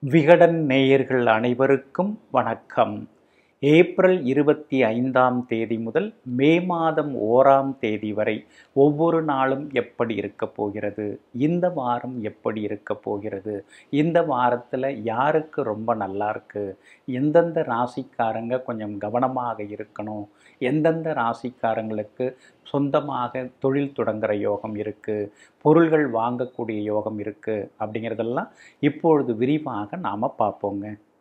விகடன் நேயர்கள் அனைவருக்கும் வணக்கம். ஏப்ரல் 25ஆம் தேதி முதல் மே மாதம் 1ஆம் தேதி வரை ஒவ்வொரு நாளும் எப்படி இருக்கப் போகிறது, இந்த வாரம் எப்படி இருக்கப் போகிறது, இந்த வாரத்தில் யாருக்கு ரொம்ப நல்லா இருக்கு, எந்தெந்த ராசிக்காரங்க கொஞ்சம் கவனமாக இருக்கணும், எந்தெந்த ராசிக்காரங்களுக்கு சொந்தமாக தொழில் தொடங்குகிற யோகம் இருக்குது, பொருள்கள் வாங்கக்கூடிய யோகம் இருக்குது அப்படிங்கிறதெல்லாம் இப்பொழுது விரிவாக நாம் பார்ப்போங்க.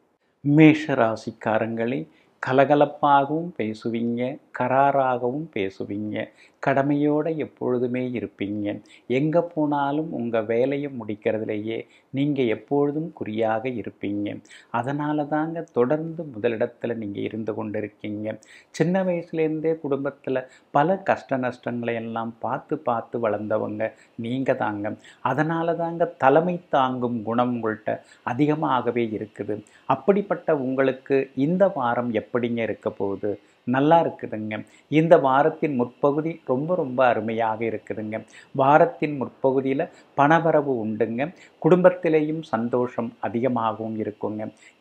மேஷ ராசிக்காரங்களே, கலகலப்பாகவும் பேசுவீங்க, கராராகவும் பேசுவீங்க, கடமையோடு எப்பொழுதுமே இருப்பீங்க. எங்கே போனாலும் உங்கள் வேலையை முடிக்கிறதுலையே நீங்கள் எப்பொழுதும் குறியாக இருப்பீங்க. அதனால தாங்க தொடர்ந்து முதலிடத்தில் நீங்கள் இருந்து கொண்டு இருக்கீங்க. சின்ன வயசுலேருந்தே குடும்பத்தில் பல கஷ்ட நஷ்டங்களை எல்லாம் பார்த்து பார்த்து வளர்ந்தவங்க நீங்கள் தாங்க. அதனால தாங்க தலைமை தாங்கும் குணம் உங்கள்கிட்ட அதிகமாகவே இருக்குது. அப்படிப்பட்ட உங்களுக்கு இந்த வாரம் எப்படிங்க இருக்க போகுது? நல்லா இருக்குதுங்க. இந்த வாரத்தின் முற்பகுதி ரொம்ப அருமையாக இருக்குதுங்க. வாரத்தின் முற்பகுதியில் பணவரவு உண்டுங்க. குடும்பத்திலேயும் சந்தோஷம் அதிகமாகவும் இருக்குங்க.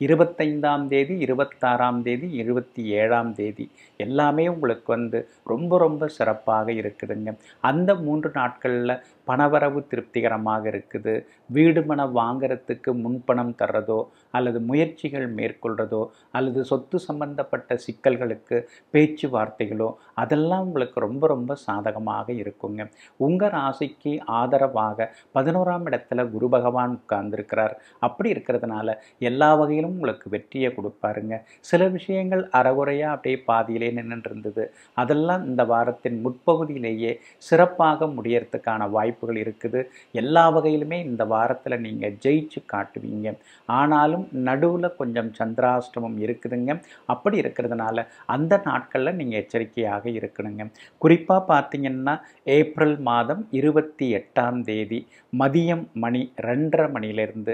25ஆம் தேதி, 26ஆம் தேதி, 27ஆம் தேதி எல்லாமே உங்களுக்கு ரொம்ப சிறப்பாக இருக்குதுங்க. அந்த 3 நாட்களில் பணவரவு திருப்திகரமாக இருக்குது. வீடு மனை வாங்கிறதுக்கு முன்பணம் தர்றதோ அல்லது முயற்சிகள் மேற்கொள்கிறதோ அல்லது சொத்து சம்பந்தப்பட்ட சிக்கல்களுக்கு பேச்சுவார்த்தைகளோ அதெல்லாம் உங்களுக்கு ரொம்ப சாதகமாக இருக்குங்க. உங்கள் ராசிக்கு ஆதரவாக 11ஆம் இடத்துல குரு பகவான் உட்கார்ந்துருக்கிறார். அப்படி இருக்கிறதுனால எல்லா வகையிலும் உங்களுக்கு வெற்றியை கொடுப்பாருங்க. சில விஷயங்கள் அறகுறையாக அப்படியே பாதியிலே நின்று இருந்தது, அதெல்லாம் இந்த வாரத்தின் முற்பகுதியிலேயே சிறப்பாக முடியறதுக்கான வாய்ப்புகள் இருக்குது. எல்லா வகையிலுமே இந்த வாரத்தில் நீங்கள் ஜெயிச்சு காட்டுவீங்க. ஆனாலும் நடுவில் கொஞ்சம் சந்திராஷ்டமம் இருக்குதுங்க. அப்படி இருக்கிறதுனால அந்த நாட்களில் நீங்கள் எச்சரிக்கையாக இருக்கணுங்க. குறிப்பாக பார்த்தீங்கன்னா ஏப்ரல் மாதம் 28ஆம் தேதி மதியம் மணி 2:30 மணியிலிருந்து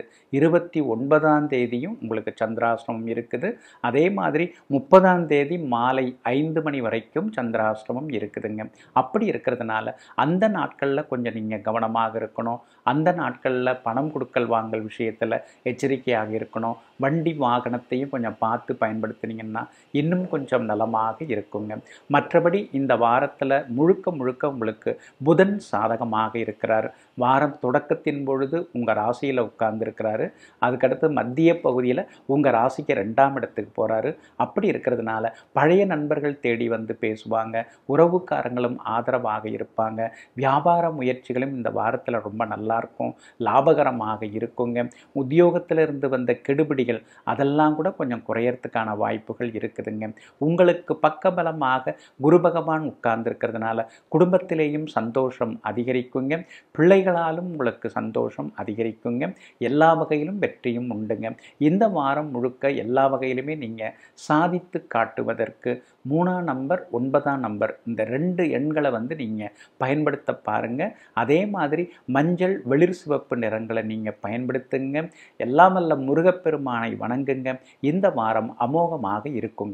29ஆம் தேதியும் உங்களுக்கு சந்திராஷ்டமம் இருக்குது. அதே மாதிரி 30ஆம் தேதி மாலை 5 மணி வரைக்கும் சந்திராஷ்டமம் இருக்குதுங்க. அப்படி இருக்கிறதுனால அந்த நாட்களில் கொஞ்சம் நீங்கள் கவனமாக இருக்கணும். அந்த நாட்களில் பணம் கொடுக்கல் வாங்கல் விஷயத்தில் எச்சரிக்கையாக இருக்கணும். வண்டி வாகனத்தையும் கொஞ்சம் பார்த்து பயன்படுத்தினீங்கன்னா இன்னும் கொஞ்சம் நலமாக இருக்குங்க. மற்றபடி இந்த வாரத்தில் முழுக்க உங்களுக்கு புதன் சாதகமாக இருக்கிறார். வாரம் தொடக்கத்தின் பொழுது உங்கள் ராசியில் உட்கார்ந்துருக்கிறாரு. அதுக்கடுத்து மத்திய பகுதியில் உங்கள் ராசிக்கு 2ஆம் இடத்துக்கு போகிறாரு. அப்படி இருக்கிறதுனால பழைய நண்பர்கள் தேடி வந்து பேசுவாங்க. உறவுக்காரங்களும் ஆதரவாக இருப்பாங்க. வியாபார முயற்சிகளும் இந்த வாரத்தில் ரொம்ப நல்லாயிருக்கும், லாபகரமாக இருக்குங்க. உத்தியோகத்திலிருந்து வந்த கெடுபிடிகள் அதெல்லாம் கூட கொஞ்சம் குறையறதுக்கான வாய்ப்புகள் இருக்குதுங்க. உங்களுக்கு பக்கபலமாக குரு பகவான் உட்கார்ந்துருக்கிறதுனால குடும்பத்திலேயும் சந்தோஷம் அதிகரிக்குங்க. பிள்ளைகளாலும் உங்களுக்கு சந்தோஷம் அதிகரிக்குங்க. எல்லா வகையிலும் வெற்றியும் உண்டுங்க. இந்த வாரம் முழுக்க எல்லா வகையிலுமே நீங்கள் சாதித்து காட்டுவதற்கு 3ஆம் நம்பர் 9ஆம் நம்பர் இந்த 2 எண்களை நீங்கள் பயன்படுத்த பாருங்க. அதே மாதிரி மஞ்சள் வெளிர் சிவப்பு நிறங்களை நீங்கள் பயன்படுத்துங்க. எல்லாம் வல்ல முருகப்பெருமானை வணங்குங்க. இந்த வாரம் அமோகமாக இருக்குங்க.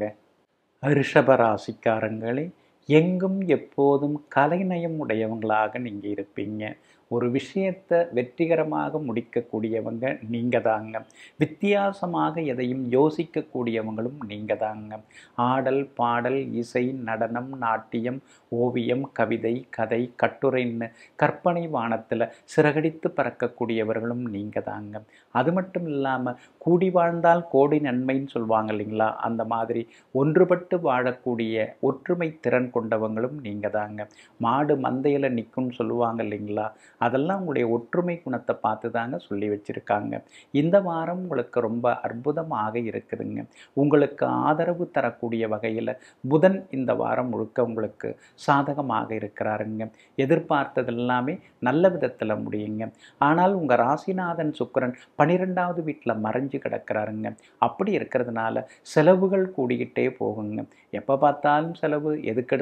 ரிஷபராசிக்காரங்களே, எங்கும் எப்போதும் கலைநயம் உடையவங்களாக நீங்கள் இருப்பீங்க. ஒரு விஷயத்தை வெற்றிகரமாக முடிக்கக்கூடியவங்க நீங்கள் தாங்க. வித்தியாசமாக எதையும் யோசிக்கக்கூடியவங்களும் நீங்கள் தாங்க. ஆடல், பாடல், இசை, நடனம், நாட்டியம், ஓவியம், கவிதை, கதை, கட்டுரைன்னு கற்பனை வானத்தில் சிறகடித்து பறக்கக்கூடியவர்களும் நீங்கள் தாங்க. அது மட்டும் இல்லாமல் கூடி வாழ்ந்தால் கோடி நன்மைன்னு சொல்லுவாங்க இல்லைங்களா, அந்த மாதிரி ஒன்றுபட்டு வாழக்கூடிய ஒற்றுமை திறன் கொண்டவங்களும் நீங்கள் தாங்க. மாடு மந்தையில் நிற்கும்னு சொல்லுவாங்க இல்லைங்களா, அதெல்லாம் உங்களுடைய ஒற்றுமை குணத்தை பார்த்து தாங்க சொல்லி வச்சுருக்காங்க. இந்த வாரம் உங்களுக்கு ரொம்ப அற்புதமாக இருக்குதுங்க. உங்களுக்கு ஆதரவு தரக்கூடிய வகையில் புதன் இந்த வாரம் முழுக்க உங்களுக்கு சாதகமாக இருக்கிறாருங்க. எதிர்பார்த்தது எல்லாமே நல்ல விதத்தில் முடியுங்க. ஆனால் உங்கள் ராசிநாதன் சுக்கிரன் 12ஆவது வீட்டில் மறைஞ்சு கிடக்கிறாருங்க. அப்படி இருக்கிறதுனால செலவுகள் கூடிக்கிட்டே போகுங்க. எப்போ பார்த்தாலும் செலவு, எதுக்கெடுத்தாலும்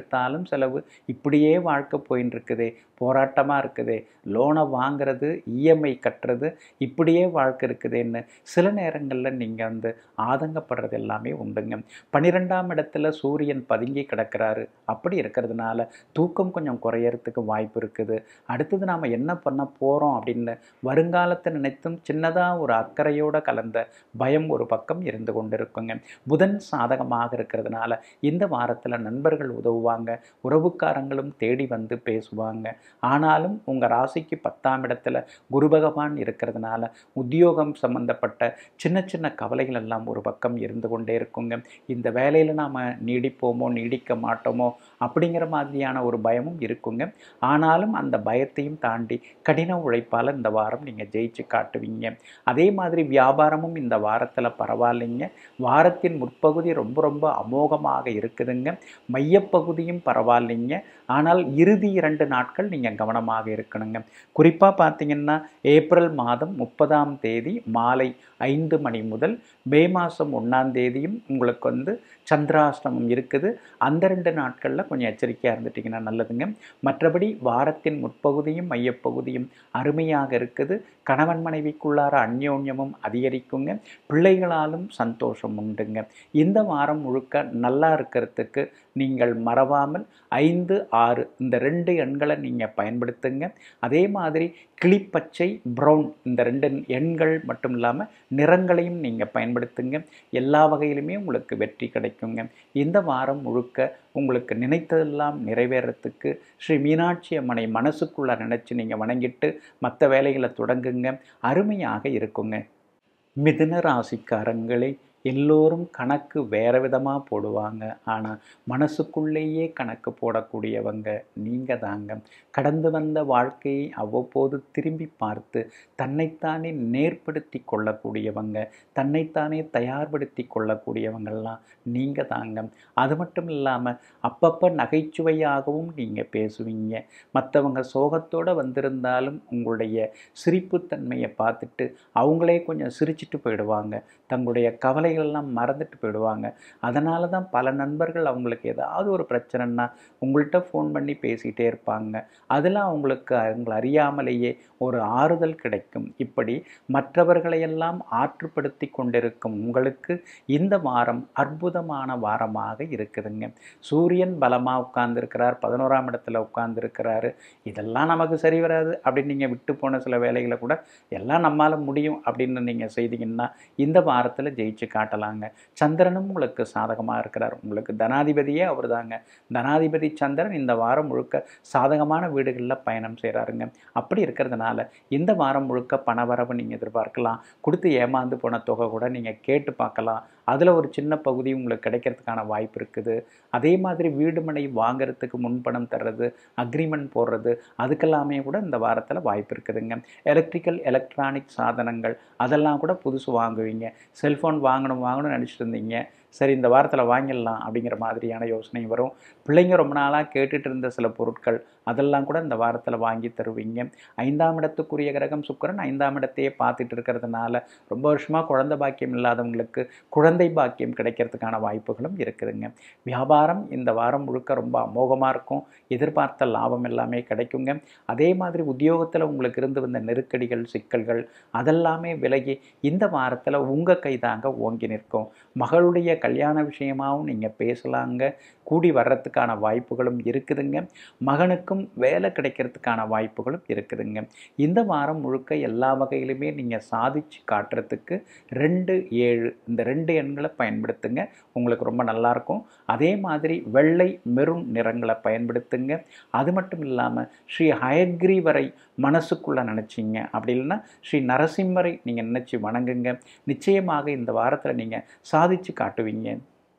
எடுத்தாலும் செலவு, இப்படியே வாழ்க்கை போயின்னு இருக்குதே, போராட்டமாக இருக்குதே, லோனை வாங்குறது, இஎம்ஐ கட்டுறது, இப்படியே வாழ்க்கை இருக்குதேன்னு சில நேரங்களில் நீங்கள் ஆதங்கப்படுறது எல்லாமே உண்டுங்க. 12ஆம் இடத்துல சூரியன் பதுங்கி கிடக்கிறாரு. அப்படி இருக்கிறதுனால தூக்கம் கொஞ்சம் குறையறதுக்கு வாய்ப்பு இருக்குது. அடுத்தது நாம் என்ன பண்ண போகிறோம் அப்படின்னு வருங்காலத்தை நினைத்தும் சின்னதாக ஒரு அக்கறையோடு கலந்த பயம் ஒரு பக்கம் இருந்து கொண்டு இருக்குங்க. புதன் சாதகமாக இருக்கிறதுனால இந்த வாரத்தில் நண்பர்கள் உதவுவாங்க, உறவுக்காரங்களும் தேடி வந்து பேசுவாங்க. ஆனாலும் உங்கள் ராசிக்கு 10ஆம் இடத்துல குரு பகவான் இருக்கிறதுனால உத்தியோகம் சம்பந்தப்பட்ட சின்ன சின்ன கவலைகள் எல்லாம் ஒரு பக்கம் இருந்து கொண்டே இருக்குங்க. இந்த வேலையில் நாம் நீடிப்போமோ நீடிக்க மாட்டோமோ அப்படிங்கிற மாதிரியான ஒரு பயமும் இருக்குங்க. ஆனாலும் அந்த பயத்தையும் தாண்டி கடின உழைப்பால் இந்த வாரம் நீங்கள் ஜெயிச்சு காட்டுவீங்க. அதே மாதிரி வியாபாரமும் இந்த வாரத்தில் பரவாயில்லைங்க. வாரத்தின் முற்பகுதி ரொம்ப ரொம்ப அமோகமாக இருக்குதுங்க. மையப்பகுதியும் பரவாயில்லைங்க. ஆனால் இறுதி 2 நாட்கள் நீங்கள் கவனமாக இருக்கணுங்க. குறிப்பாக பார்த்தீங்கன்னா ஏப்ரல் மாதம் 30ஆம் தேதி மாலை 5 மணி முதல் மே மாதம் 1ஆம் தேதியும் உங்களுக்கு சந்திராஷ்டமம் இருக்குது. அந்த 2 நாட்களில் கொஞ்சம் எச்சரிக்கையாக இருந்துட்டிங்கன்னா நல்லதுங்க. மற்றபடி வாரத்தின் முற்பகுதியும் மையப்பகுதியும் அருமையாக இருக்குது. கணவன் மனைவிக்குள்ளார அந்யோன்யமும் அதிகரிக்குங்க. பிள்ளைகளாலும் சந்தோஷம் உண்டுங்க. இந்த வாரம் முழுக்க நல்லா இருக்கிறதுக்கு நீங்கள் மறவாமல் 5, 6 இந்த 2 எண்களை நீங்கள் பயன்படுத்துங்க. அதே மாதிரி கிளிப்பச்சை, ப்ரௌன் இந்த 2 எண்கள் மட்டும் இல்லாமல் நிறங்களையும் நீங்கள் பயன்படுத்துங்க. எல்லா வகையிலுமே உங்களுக்கு வெற்றி கிடைக்குங்க. இந்த வாரம் முழுக்க உங்களுக்கு நினைத்ததெல்லாம் நிறைவேறத்துக்கு ஸ்ரீ மீனாட்சி அம்மனை மனசுக்குள்ளே நினச்சி நீங்கள் வணங்கிட்டு மற்ற வேலைகளை தொடங்குங்க. அருமையாக இருக்குங்க. மிதுன ராசிக்காரங்களே, எல்லோரும் கணக்கு வேறு விதமாக போடுவாங்க. ஆனால் மனசுக்குள்ளேயே கணக்கு போடக்கூடியவங்க நீங்கள் தாங்க. கடந்து வந்த வாழ்க்கையை அவ்வப்போது திரும்பி பார்த்து தன்னைத்தானே நேர்படுத்தி கொள்ளக்கூடியவங்க, தன்னைத்தானே தயார்படுத்தி கொள்ளக்கூடியவங்கள்லாம் நீங்கள் தாங்க. அது மட்டும் இல்லாமல் அப்பப்போ நகைச்சுவையாகவும் நீங்கள் பேசுவீங்க. மற்றவங்க சோகத்தோடு வந்திருந்தாலும் உங்களுடைய சிரிப்புத்தன்மையை பார்த்துட்டு அவங்களே கொஞ்சம் சிரிச்சிட்டு போயிடுவாங்க. தங்களுடைய கவலைகளெல்லாம் மறந்துட்டு போயிடுவாங்க. அதனால தான் பல நண்பர்கள் அவங்களுக்கு ஏதாவது ஒரு பிரச்சனைன்னா உங்கள்கிட்ட ஃபோன் பண்ணி பேசிகிட்டே இருப்பாங்க. அதில் அவங்களுக்கு அவங்களை அறியாமலேயே ஒரு ஆறுதல் கிடைக்கும். இப்படி மற்றவர்களையெல்லாம் ஆற்றுப்படுத்தி கொண்டிருக்கும் உங்களுக்கு இந்த வாரம் அற்புதமான வாரமாக இருக்குதுங்க. சூரியன் பலமாக உட்கார்ந்துருக்கிறார், 11ஆம் இடத்துல உட்கார்ந்துருக்கிறாரு. இதெல்லாம் நமக்கு சரி வராது அப்படின்னு நீங்கள் விட்டு போன சில வேலைகளை கூட எல்லாம் நம்மால் முடியும் அப்படின்னு நீங்கள் செய்தீங்கன்னா இந்த வாரத்தில் ஜெயிச்சு காட்டலாங்க. சந்திரனும் உங்களுக்கு சாதகமாக இருக்கிறார். உங்களுக்கு தனாதிபதியே அவர் தாங்க. தனாதிபதி சந்திரன் இந்த வாரம் முழுக்க சாதகமான வீடுகளில் பயணம் செய்கிறாருங்க. அப்படி இருக்கிறதுனால இந்த வாரம் முழுக்க பணவரவு நீங்கள் எதிர்பார்க்கலாம். கொடுத்து ஏமாந்து போன தொகை கூட நீங்கள் கேட்டு பார்க்கலாம். அதில் ஒரு சின்ன பகுதி உங்களுக்கு கிடைக்கிறதுக்கான வாய்ப்பு இருக்குது. அதே மாதிரி வீடு மனை வாங்கிறதுக்கு முன்பணம் தர்றது, அக்ரிமெண்ட் போடுறது, அதுக்கெல்லாமே கூட இந்த வாரத்தில் வாய்ப்பு இருக்குதுங்க. எலக்ட்ரிக்கல் எலக்ட்ரானிக் சாதனங்கள் அதெல்லாம் கூட புதுசு வாங்குவீங்க. செல்ஃபோன் வாங்கணும்னு நினச்சிட்டு இருந்தீங்க, சரி இந்த வாரத்தில் வாங்கிடலாம் அப்படிங்கிற மாதிரியான யோசனை வரும். பிள்ளைங்க ரொம்ப நாளாக கேட்டுட்டு இருந்த சில பொருட்கள் அதெல்லாம் கூட இந்த வாரத்தில் வாங்கி தருவீங்க. 5ஆம் இடத்துக்குரிய கிரகம் சுக்கிரன் 5ஆம் இடத்தையே பார்த்துட்டு இருக்கிறதுனால ரொம்ப வருஷமாக குழந்தை பாக்கியம் இல்லாதவங்களுக்கு குழந்தை பாக்கியம் கிடைக்கிறதுக்கான வாய்ப்புகளும் இருக்குதுங்க. வியாபாரம் இந்த வாரம் முழுக்க ரொம்ப அமோகமாக இருக்கும். எதிர்பார்த்த லாபம் எல்லாமே கிடைக்குங்க. அதே மாதிரி உத்தியோகத்தில் உங்களுக்கு இருந்து வந்த நெருக்கடிகள், சிக்கல்கள் அதெல்லாமே விலகி இந்த வாரத்தில் உங்கள் கைதாங்க ஓங்கி நிற்கும். மகளுடைய கல்யாண விஷயமாகவும் நீங்கள் பேசலாங்க. கூடி வர்றதுக்கான வாய்ப்புகளும் இருக்குதுங்க. மகனுக்கும் வேலை கிடைக்கிறதுக்கான வாய்ப்புகளும் இருக்குதுங்க. இந்த வாரம் முழுக்க எல்லா வகையிலுமே நீங்கள் சாதிச்சு காட்டுறதுக்கு 2, 7 இந்த 2 எண்களை பயன்படுத்துங்க. உங்களுக்கு ரொம்ப நல்லாயிருக்கும். அதே மாதிரி வெள்ளை, மெரூன் நிறங்களை பயன்படுத்துங்க. அது மட்டும் இல்லாமல் ஸ்ரீ ஹயக்ரீவரை மனசுக்குள்ளே நினச்சிங்க, அப்படி இல்லைன்னா ஸ்ரீ நரசிம்மரை நீங்கள் நினச்சி வணங்குங்க. நிச்சயமாக இந்த வாரத்தில் நீங்கள் சாதிச்சு காட்டுவீங்க.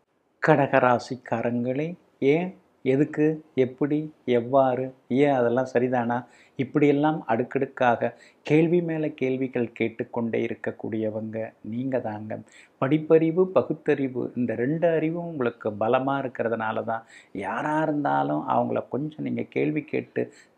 கடகராசிக்காரங்களே, ஏன், எதுக்கு, எப்படி, எவ்வாறு, ஏன் அதெல்லாம் சரிதானா, இப்படியெல்லாம் அடுக்கடுக்காக கேள்வி மேலே கேள்விகள் கேட்டுக்கொண்டே இருக்கக்கூடியவங்க நீங்கள் தாங்க. படிப்பறிவு, பகுத்தறிவு இந்த 2 அறிவும் உங்களுக்கு பலமாக இருக்கிறதுனால தான் யாராக இருந்தாலும் அவங்கள கொஞ்சம் நீங்கள் கேள்வி கேட்டு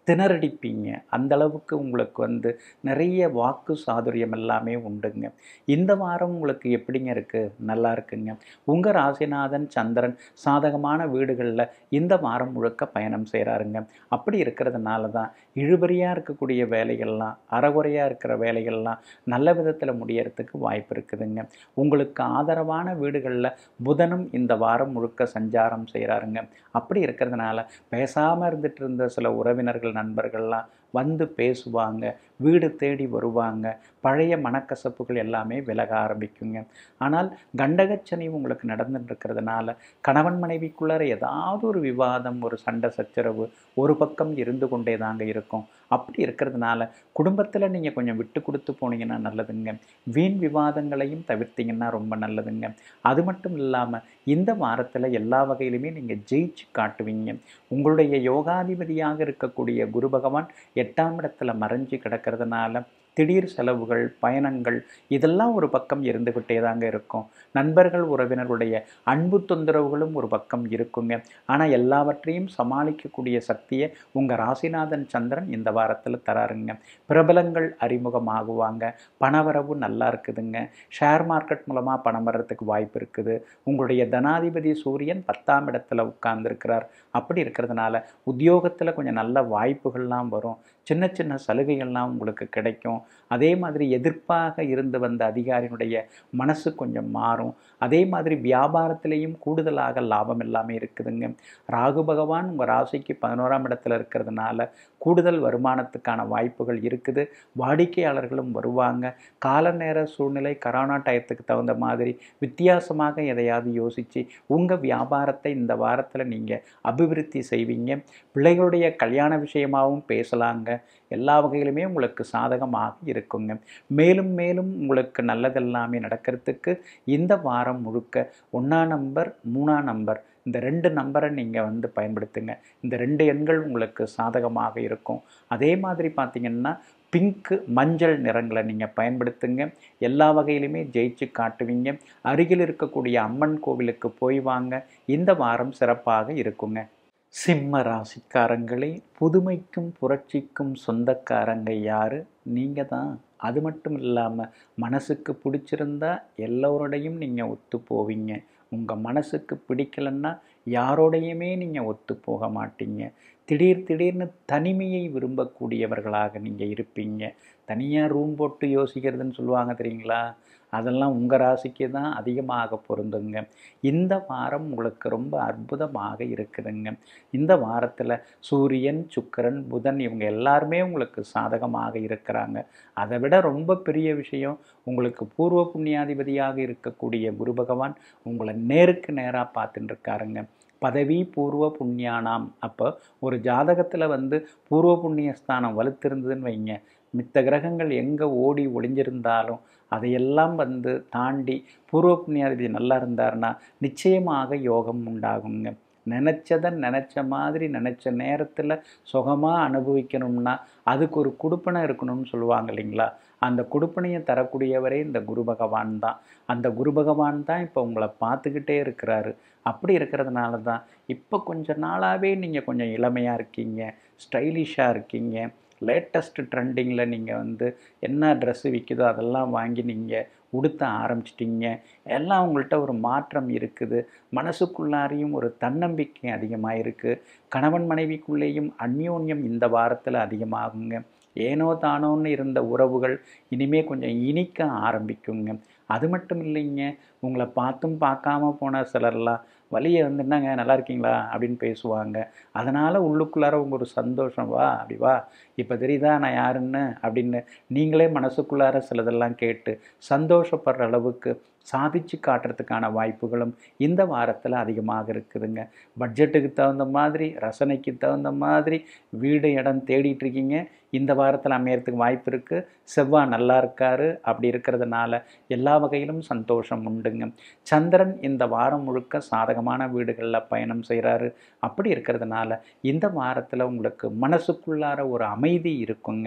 திணறடிப்பீங்க. அந்த அளவுக்கு உங்களுக்கு வந்து நிறைய வாக்கு சாதுரியம் எல்லாமே உண்டுங்க. இந்த வாரம் உங்களுக்கு எப்படிங்க இருக்கு? நல்லா இருக்குங்க. உங்க ராசிநாதன் சந்திரன் சாதகமான வீடுகள்ல இந்த வாரம் முழுக்க பயணம் செய்றாருங்க. அப்படி இருக்கிறதுனால தான் இழுபறியா இருக்கக்கூடிய வேலைகள்லாம், அரைகுறையா இருக்கிற வேலைகள்லாம் நல்ல விதத்துல முடியறதுக்கு வாய்ப்பு இருக்குதுங்க. உங்களுக்கு ஆதரவான வீடுகள்ல புதனும் இந்த வாரம் முழுக்க சஞ்சாரம் செய்றாருங்க. அப்படி இருக்கிறதுனால பேசாம இருந்துட்டு இருந்த சில உறவினர்கள், நண்பர்கள்லாம் வந்து பேசுவாங்க, வீடு தேடி வருவாங்க, பழைய மனக்கசப்புகள் எல்லாமே விலக ஆரம்பிக்குங்க. ஆனால் கண்டகச்சனி உங்களுக்கு நடந்துட்டு இருக்கிறதுனால கணவன் மனைவிக்குள்ளார ஏதாவது ஒரு விவாதம், ஒரு சண்டை சச்சரவு ஒரு பக்கம் இருந்து கொண்டே தாங்க இருக்கும். அப்படி இருக்கிறதுனால குடும்பத்தில் நீங்கள் கொஞ்சம் விட்டு கொடுத்து போனீங்கன்னா நல்லதுங்க. வீண் விவாதங்களையும் தவிர்த்தீங்கன்னா ரொம்ப நல்லதுங்க. அது மட்டும் இல்லாமல் இந்த வாரத்தில் எல்லா வகையிலுமே நீங்கள் ஜெயிச்சு காட்டுவீங்க. உங்களுடைய யோகாதிபதியாக இருக்கக்கூடிய குரு பகவான் 8ஆம் இடத்துல மறைஞ்சு கிடக்கிறதுனால திடீர் செலவுகள், பயணங்கள் இதெல்லாம் ஒரு பக்கம் இருந்துக்கிட்டே தாங்க இருக்கும். நண்பர்கள், உறவினருடைய அன்பு தொந்தரவுகளும் ஒரு பக்கம் இருக்குங்க. ஆனால் எல்லாவற்றையும் சமாளிக்கக்கூடிய சக்தியை உங்கள் ராசிநாதன் சந்திரன் இந்த வாரத்தில் தராருங்க. பிரபலங்கள் அறிமுகமாகுவாங்க, பணவரவு நல்லா இருக்குதுங்க. ஷேர் மார்க்கெட் மூலமாக பணம் வர்றதுக்கு வாய்ப்பு இருக்குது. உங்களுடைய தனாதிபதி சூரியன் 10ஆம் இடத்துல உட்கார்ந்துருக்கிறார். அப்படி இருக்கிறதுனால உத்தியோகத்தில் கொஞ்சம் நல்ல வாய்ப்புகள்லாம் வரும். சின்ன சின்ன சலுகைகள்லாம் உங்களுக்கு கிடைக்கும். அதே மாதிரி எதிர்ப்பாக இருந்து வந்த அதிகாரியினுடைய மனசு கொஞ்சம் மாறும். அதே மாதிரி வியாபாரத்திலையும் கூடுதலாக லாபம் எல்லாமே இருக்குதுங்க. ராகு பகவான் உங்கள் ராசிக்கு 11ஆம் இடத்துல இருக்கிறதுனால கூடுதல் வருமானத்துக்கான வாய்ப்புகள் இருக்குது. வாடிக்கையாளர்களும் வருவாங்க. கால நேர சூழ்நிலை கரோனா டயத்துக்கு தகுந்த மாதிரி வித்தியாசமாக எதையாவது யோசித்து உங்கள் வியாபாரத்தை இந்த வாரத்தில் நீங்கள் அபிவிருத்தி செய்வீங்க. பிள்ளைகளுடைய கல்யாண விஷயமாகவும் பேசலாங்க. எல்லா வகையிலுமே உங்களுக்கு சாதகமாக இருக்குங்க. மேலும் மேலும் உங்களுக்கு நல்லதெல்லாமே நடக்கிறதுக்கு இந்த வாரம் முழுக்க 1ஆம் நம்பர், 3ஆம் நம்பர் இந்த 2 நம்பரை நீங்கள் வந்து பயன்படுத்துங்க. இந்த 2 எண்கள் உங்களுக்கு சாதகமாக இருக்கும். அதே மாதிரி பார்த்தீங்கன்னா பிங்க்கு, மஞ்சள் நிறங்களை நீங்கள் பயன்படுத்துங்க. எல்லா வகையிலுமே ஜெயிச்சு காட்டுவீங்க. அருகில் இருக்கக்கூடிய அம்மன் கோவிலுக்கு போய் வாங்க. இந்த வாரம் சிறப்பாக இருக்குங்க. சிம்ம ராசிக்காரங்களே, புதுமைக்கும் புரட்சிக்கும் சொந்தக்காரங்க யாரு? நீங்கள் தான். அது மட்டும் இல்லாமல் மனசுக்கு பிடிச்சிருந்தா எல்லோரோடையும் நீங்கள் ஒத்து போவீங்க. உங்கள் மனசுக்கு பிடிக்கலன்னா யாரோடையுமே நீங்கள் ஒத்து போக மாட்டீங்க. திடீர்னு தனிமையை விரும்பக்கூடியவர்களாக நீங்கள் இருப்பீங்க. தனியாக ரூம் போட்டு யோசிக்கிறதுன்னு சொல்லுவாங்க தெரியுங்களா? அதெல்லாம் உங்கள் ராசிக்கு தான் அதிகமாக பொருந்துங்க. இந்த வாரம் உங்களுக்கு ரொம்ப அற்புதமாக இருக்குதுங்க. இந்த வாரத்தில் சூரியன், சுக்கிரன், புதன் இவங்க எல்லாருமே உங்களுக்கு சாதகமாக இருக்கிறாங்க. அதை விட ரொம்ப பெரிய விஷயம், உங்களுக்கு பூர்வ புண்ணியாதிபதியாக இருக்கக்கூடிய குரு பகவான் உங்களை நேருக்கு நேராக பார்த்துட்டு இருக்காருங்க. பதவி பூர்வ புண்ணியானாம். அப்போ ஒரு ஜாதகத்தில் வந்து பூர்வ புண்ணிய ஸ்தானம் வலுத்திருந்ததுன்னு வைங்க, மித்த கிரகங்கள் எங்கே ஓடி ஒளிஞ்சிருந்தாலும் அதையெல்லாம் வந்து தாண்டி பூர்வ புண்ணியாதிபதி நல்லா இருந்தார்னா நிச்சயமாக யோகம் உண்டாகுங்க. நினச்சதை நினச்ச மாதிரி நினச்ச நேரத்தில் சுகமாக அனுபவிக்கணும்னா அதுக்கு ஒரு குடுப்பனை இருக்கணும்னு சொல்லுவாங்க இல்லைங்களா? அந்த குடுப்பனையை தரக்கூடியவரே இந்த குரு பகவான் தான். அந்த குரு பகவான் தான் இப்போ உங்களை பார்த்துக்கிட்டே இருக்கிறாரு. அப்படி இருக்கிறதுனால தான் இப்போ கொஞ்ச நாளாகவே நீங்கள் கொஞ்சம் இளமையாக இருக்கீங்க, ஸ்டைலிஷாக இருக்கீங்க. லேட்டஸ்ட் ட்ரெண்டிங்கில் நீங்கள் வந்து என்ன ட்ரெஸ்ஸு விற்கிதோ அதெல்லாம் வாங்கி நீங்கள் உடுத்த ஆரம்பிச்சிட்டிங்க. எல்லாம் உங்கள்கிட்ட ஒரு மாற்றம் இருக்குது. மனசுக்குள்ளாரையும் ஒரு தன்னம்பிக்கை அதிகமாக இருக்குது. கணவன் மனைவிக்குள்ளேயும் அந்யோன்யம் இந்த வாரத்தில் அதிகமாகுங்க. ஏனோ தானோன்னு இருந்த உறவுகள் இனிமேல் கொஞ்சம் இனிக்க ஆரம்பிக்குங்க. அது மட்டும் இல்லைங்க, உங்களை பார்த்தும் பார்க்காம போன சிலர்லாம் வழியை வந்து என்னங்க நல்லா இருக்கீங்களா அப்படின்னு பேசுவாங்க. அதனால் உள்ளுக்குள்ளார உங்கள் ஒரு சந்தோஷம், வா அப்படி வா இப்போ தெரியுதா நான் யாருன்னு அப்படின்னு நீங்களே மனசுக்குள்ளார சிலதெல்லாம் கேட்டு சந்தோஷப்படுற அளவுக்கு சாதிச்சு காட்டுறதுக்கான வாய்ப்புகளும் இந்த வாரத்தில் அதிகமாக இருக்குதுங்க. பட்ஜெட்டுக்கு தகுந்த மாதிரி, ரசனைக்கு தகுந்த மாதிரி வீடு இடம் தேடிட்டு இருக்கீங்க. இந்த வாரத்தில் அமையறதுக்கு வாய்ப்பு இருக்குது. செவ்வாய் நல்லா இருக்காரு. அப்படி இருக்கிறதுனால எல்லா வகையிலும் சந்தோஷம் உண்டுங்க. சந்திரன் இந்த வாரம் முழுக்க சாதகமான வீடுகளில் பயணம் செய்கிறாரு. அப்படி இருக்கிறதுனால இந்த வாரத்தில் உங்களுக்கு மனசுக்குள்ளார ஒரு அமைதி இருக்குங்க.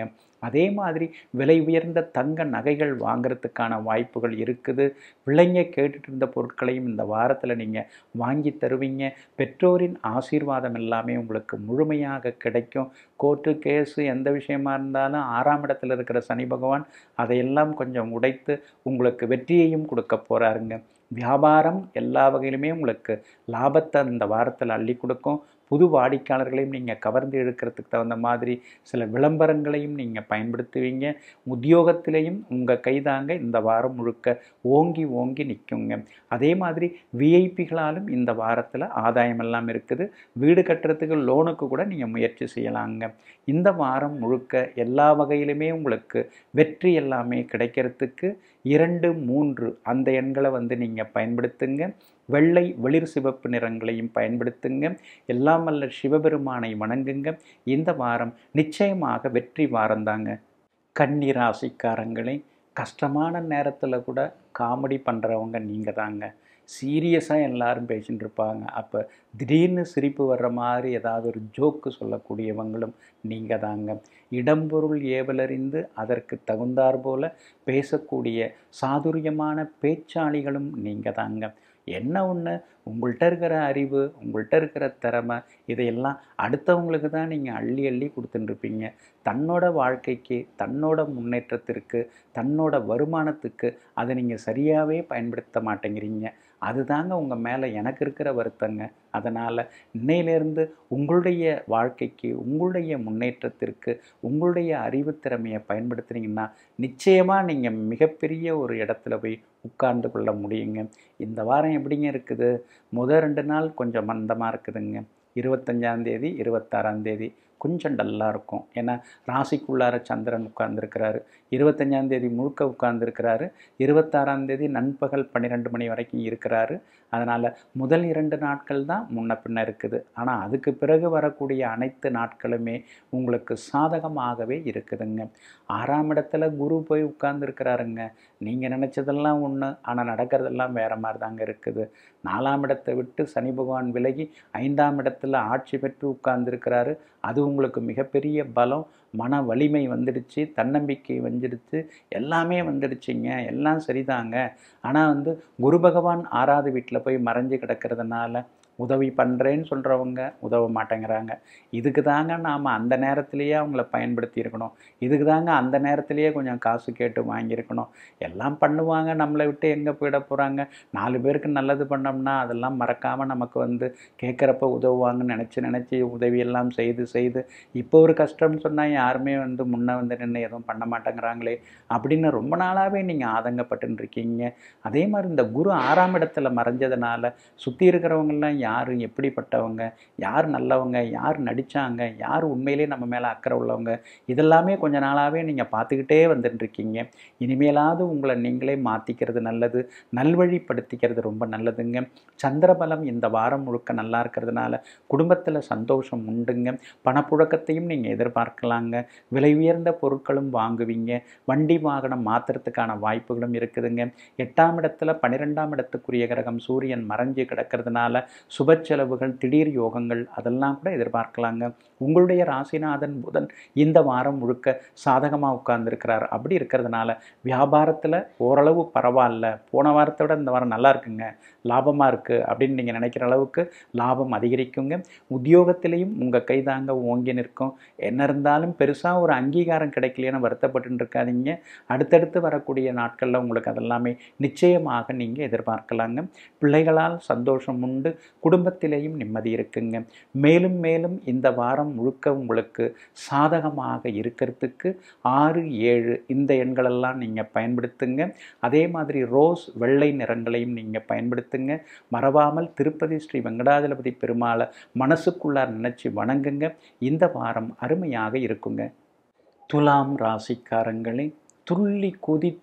அதே மாதிரி விலை உயர்ந்த தங்க நகைகள் வாங்குறதுக்கான வாய்ப்புகள் இருக்குது. பிள்ளைங்க கேட்டுட்டு இருந்த பொருட்களையும் இந்த வாரத்தில் நீங்கள் வாங்கி தருவீங்க. பெற்றோரின் ஆசீர்வாதம் எல்லாமே உங்களுக்கு முழுமையாக கிடைக்கும். கோர்ட்டு கேஸு எந்த விஷயமா இருந்தாலும் 6ஆம் இடத்துல இருக்கிற சனி பகவான் அதையெல்லாம் கொஞ்சம் உடைத்து உங்களுக்கு வெற்றியையும் கொடுக்க போகிறாருங்க. வியாபாரம் எல்லா வகையிலுமே உங்களுக்கு லாபத்தை இந்த வாரத்தில் அள்ளி கொடுக்கும். புது வாடிக்கையாளர்களையும் நீங்கள் கவர்ந்து இழுக்கிறதுக்கு தகுந்த மாதிரி சில விளம்பரங்களையும் நீங்கள் பயன்படுத்துவீங்க. உத்தியோகத்திலையும் உங்கள் கைதாங்க இந்த வாரம் முழுக்க ஓங்கி ஓங்கி நிற்குங்க. அதே மாதிரி விஐபிகளாலும் இந்த வாரத்தில் ஆதாயம் எல்லாம் இருக்குது. வீடு கட்டுறதுக்கு லோனுக்கு கூட நீங்கள் முயற்சி செய்யலாங்க. இந்த வாரம் முழுக்க எல்லா வகையிலுமே உங்களுக்கு வெற்றி எல்லாமே கிடைக்கிறதுக்கு 2, 3 அந்த எண்களை நீங்கள் பயன்படுத்துங்க. வெள்ளை வெளிர் சிவப்பு நிறங்களையும் பயன்படுத்துங்க. எல்லாம் வல்ல சிவபெருமானை வணங்குங்க. இந்த வாரம் நிச்சயமாக வெற்றி வாரந்தாங்க. கன்னி ராசிக்காரங்களே, கஷ்டமான நேரத்தில் கூட காமெடி பண்ணுறவங்க நீங்கள் தாங்க. சீரியஸாக எல்லாரும் பேசிகிட்டு இருப்பாங்க. அப்போ திடீர்னு சிரிப்பு வர்ற மாதிரி ஏதாவது ஒரு ஜோக்கு சொல்லக்கூடியவங்களும் நீங்கள் தாங்க. இடம்பொருள் ஏவலறிந்து அதற்கு தகுந்தாற் போல பேசக்கூடிய சாதுரியமான பேச்சாளிகளும் நீங்கள் தாங்க. என்ன ஒன்று, உங்கள்கிட்ட இருக்கிற அறிவு, உங்கள்கிட்ட இருக்கிற திறமை, இதையெல்லாம் அடுத்தவங்களுக்கு தான் நீங்கள் அள்ளி அள்ளி கொடுத்துட்டுருப்பீங்க. தன்னோட வாழ்க்கைக்கு, தன்னோட முன்னேற்றத்திற்கு, தன்னோட வருமானத்துக்கு அதை நீங்கள் சரியாகவே பயன்படுத்த மாட்டேங்கிறீங்க. அதுதாங்க உங்கள் மேலே எனக்கு இருக்கிற வருத்தங்க. அதனால் இன்னையிலேருந்து உங்களுடைய வாழ்க்கைக்கு, உங்களுடைய முன்னேற்றத்திற்கு, உங்களுடைய அறிவு திறமையை பயன்படுத்துனீங்கன்னா நிச்சயமாக நீங்கள் மிகப்பெரிய ஒரு இடத்துல போய் உட்கார்ந்து கொள்ள முடியுங்க. இந்த வாரம் எப்படிங்க இருக்குது? முதல் 2 நாள் கொஞ்சம் மந்தமாக இருக்குதுங்க. 25ஆம் தேதி 26ஆம் தேதி கொஞ்சம் டல்லாக இருக்கும். ஏன்னா ராசிக்குள்ளார சந்திரன் உட்கார்ந்துருக்கிறாரு. 25ஆம் தேதி முழுக்க உட்கார்ந்துருக்கிறாரு. 26ஆம் தேதி நண்பகல் 12 மணி வரைக்கும் இருக்கிறாரு. அதனால் முதல் 2 நாட்கள் தான் முன்ன பின்ன இருக்குது. ஆனால் அதுக்கு பிறகு வரக்கூடிய அனைத்து நாட்களுமே உங்களுக்கு சாதகமாகவே இருக்குதுங்க. 6ஆம் இடத்துல குரு போய் உட்கார்ந்துருக்கிறாருங்க. நீங்கள் நினச்சதெல்லாம் ஒன்று, ஆனால் நடக்கிறதெல்லாம் வேறு மாதிரி தாங்க இருக்குது. 4ஆம் இடத்தை விட்டு சனி பகவான் விலகி 5ஆம் இடத்துல ஆட்சி பெற்று உட்கார்ந்துருக்கிறாரு. அது உங்களுக்கு மிகப்பெரிய பலம், மன வலிமை வந்துடுச்சு, தன்னம்பிக்கை வந்துடுச்சு, எல்லாமே வந்துடுச்சிங்க. எல்லாம் சரிதாங்க. ஆனால் குரு பகவான் 6ஆவது வீட்டில் போய் மறைஞ்சு கிடக்கிறதுனால உதவி பண்ணுறேன்னு சொல்கிறவங்க உதவ மாட்டேங்கிறாங்க. இதுக்கு தாங்க நாம் அந்த நேரத்திலேயே அவங்கள பயன்படுத்தி இருக்கணும். இதுக்கு தாங்க அந்த நேரத்திலேயே கொஞ்சம் காசு கேட்டு வாங்கியிருக்கணும். எல்லாம் பண்ணுவாங்க, நம்மளை விட்டு எங்கே போயிட போகிறாங்க. 4 பேருக்கு நல்லது பண்ணோம்னா அதெல்லாம் மறக்காமல் நமக்கு கேட்குறப்ப உதவுவாங்கன்னு நினச்சி உதவியெல்லாம் செய்து இப்போ ஒரு கஷ்டம்னு சொன்னால் யாருமே முன்னே நின்று எதுவும் பண்ண மாட்டேங்கிறாங்களே அப்படின்னு ரொம்ப நாளாகவே நீங்கள் ஆதங்கப்பட்டுன்னு இருக்கீங்க. அதே மாதிரி இந்த குரு 6ஆம் இடத்துல மறைஞ்சதுனால சுற்றி இருக்கிறவங்கெல்லாம் யார் எப்படிப்பட்டவங்க, யார் நல்லவங்க, யார் நடித்தாங்க, யார் உண்மையிலே நம்ம மேலே அக்கறை உள்ளவங்க, இதெல்லாமே கொஞ்ச நாளாகவே நீங்கள் பார்த்துக்கிட்டே வந்துட்டுருக்கீங்க. இனிமேலாவது உங்களை நீங்களே மாற்றிக்கிறது நல்லது, நல்வழிப்படுத்திக்கிறது ரொம்ப நல்லதுங்க. சந்திரபலம் இந்த வாரம் முழுக்க நல்லா இருக்கிறதுனால குடும்பத்தில் சந்தோஷம் உண்டுங்க. பணப்புழக்கத்தையும் நீங்கள் எதிர்பார்க்கலாங்க. விலை உயர்ந்த பொருட்களும் வாங்குவீங்க. வண்டி வாகனம் மாற்றுறதுக்கான வாய்ப்புகளும் இருக்குதுங்க. 8ஆம் இடத்துல 12ஆம் இடத்துக்குரிய கிரகம் சூரியன் மறைஞ்சு கிடக்கிறதுனால சுப செலவுகள், திடீர் யோகங்கள் அதெல்லாம் கூட எதிர்பார்க்கலாங்க. உங்களுடைய ராசிநாதன் புதன் இந்த வாரம் முழுக்க சாதகமாக உட்கார்ந்துருக்கிறார். அப்படி இருக்கிறதுனால வியாபாரத்தில் ஓரளவு பரவாயில்ல, போன வாரத்தை விட இந்த வாரம் நல்லா இருக்குங்க, லாபமாக இருக்குது அப்படின்னு நீங்கள் நினைக்கிற அளவுக்கு லாபம் அதிகரிக்குங்க. உத்தியோகத்திலையும் உங்கள் கைதாங்க ஓங்கி நிற்கும். என்ன இருந்தாலும் பெருசாக ஒரு அங்கீகாரம் கிடைக்கலைன்னு வருத்தப்பட்டு இருக்காதீங்க. அடுத்தடுத்து வரக்கூடிய நாட்களில் உங்களுக்கு அதெல்லாமே நிச்சயமாக நீங்கள் எதிர்பார்க்கலாங்க. பிள்ளைகளால் சந்தோஷம் உண்டு. குடும்பத்திலேயும் நிம்மதி இருக்குங்க. மேலும் மேலும் இந்த வாரம் முழுக்க உங்களுக்கு சாதகமாக இருக்கிறதுக்கு 6, 7 இந்த எண்களெல்லாம் நீங்கள் பயன்படுத்துங்க. அதே மாதிரி ரோஸ் வெள்ளை நிறங்களையும் நீங்கள் பயன்படுத்துங்க. மறவாமல் திருப்பதி ஸ்ரீ வெங்கடாஜலபதி பெருமாளை மனசுக்குள்ளார் நினச்சி வணங்குங்க. இந்த வாரம் அருமையாக இருக்குங்க. துலாம் ராசிக்காரங்களே, துள்ளி குதித்து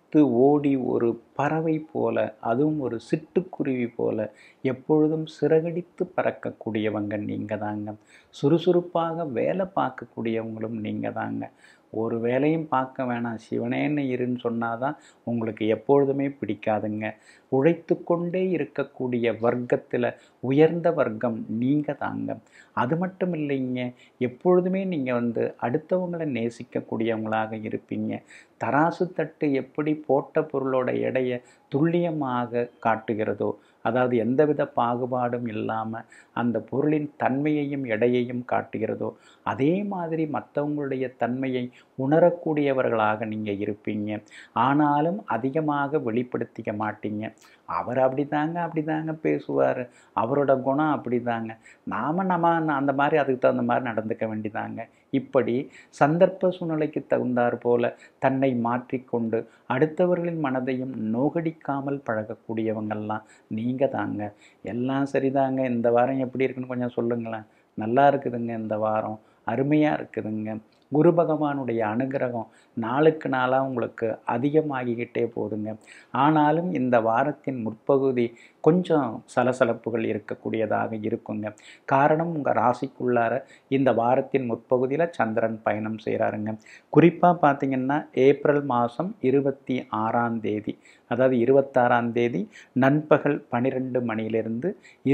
துடித்து ஓடி ஒரு பறவை போல, அதுவும் ஒரு சிட்டுக்குருவி போல எப்பொழுதும் சிறகடித்து பறக்கக்கூடியவங்க நீங்க தாங்க. சுறுசுறுப்பாக வேலை பார்க்கக்கூடியவங்களும் நீங்க தாங்க. ஒரு வேலையும் பார்க்க வேணாம், சிவனேன்னு இருன்னு சொன்னாதான் உங்களுக்கு எப்பொழுதுமே பிடிக்காதுங்க. உழைத்து கொண்டே இருக்கக்கூடிய வர்க்கத்தில் உயர்ந்த வர்க்கம் நீங்க தாங்க. அது மட்டும் இல்லைங்க, எப்பொழுதுமே நீங்கள் அடுத்தவங்களை நேசிக்கக்கூடியவங்களாக இருப்பீங்க. தராசு தட்டு எப்படி போட்ட பொருளோட எடையை துல்லியமாக காட்டுகிறதோ, அதாவது எந்தவித பாகுபாடும் இல்லாமல் அந்த பொருளின் தன்மையையும் எடையையும் காட்டுகிறதோ, அதே மாதிரி மற்றவங்களுடைய தன்மையை உணரக்கூடியவர்களாக நீங்கள் இருப்பீங்க. ஆனாலும் அதிகமாக வெளிப்படுத்திக்க மாட்டீங்க. அவர் அப்படிதாங்க பேசுவார், அவரோட குணம் அப்படிதாங்க, நம்ம அந்த மாதிரி அதுக்கு தகுந்த மாதிரி நடந்துக்க வேண்டிதாங்க. இப்படி சந்தர்ப்ப சூழ்நிலைக்கு தகுந்தாற் போல தன்னை மாற்றிக்கொண்டு அடுத்தவர்களின் மனதையும் நோகடிக்காமல் பழகக்கூடியவங்கள்லாம் நீங்கள் தாங்க. எல்லாம் சரிதாங்க, இந்த வாரம் எப்படி இருக்குன்னு கொஞ்சம் சொல்லுங்களேன். நல்லா இருக்குதுங்க, இந்த வாரம் அருமையாக இருக்குதுங்க. குரு பகவானுடைய அனுகிரகம் நாளுக்கு நாளாக உங்களுக்கு அதிகமாகிக்கிட்டே போகுதுங்க. ஆனாலும் இந்த வாரத்தின் முற்பகுதி கொஞ்சம் சலசலப்புகள் இருக்கக்கூடியதாக இருக்குங்க. காரணம், உங்கள் ராசிக்குள்ளார இந்த வாரத்தின் முற்பகுதியில் சந்திரன் பயணம் செய்கிறாருங்க. குறிப்பாக பார்த்திங்கன்னா ஏப்ரல் மாதம் 26ஆம் தேதி, அதாவது 26ஆம் தேதி நண்பகல் 12 மணியிலிருந்து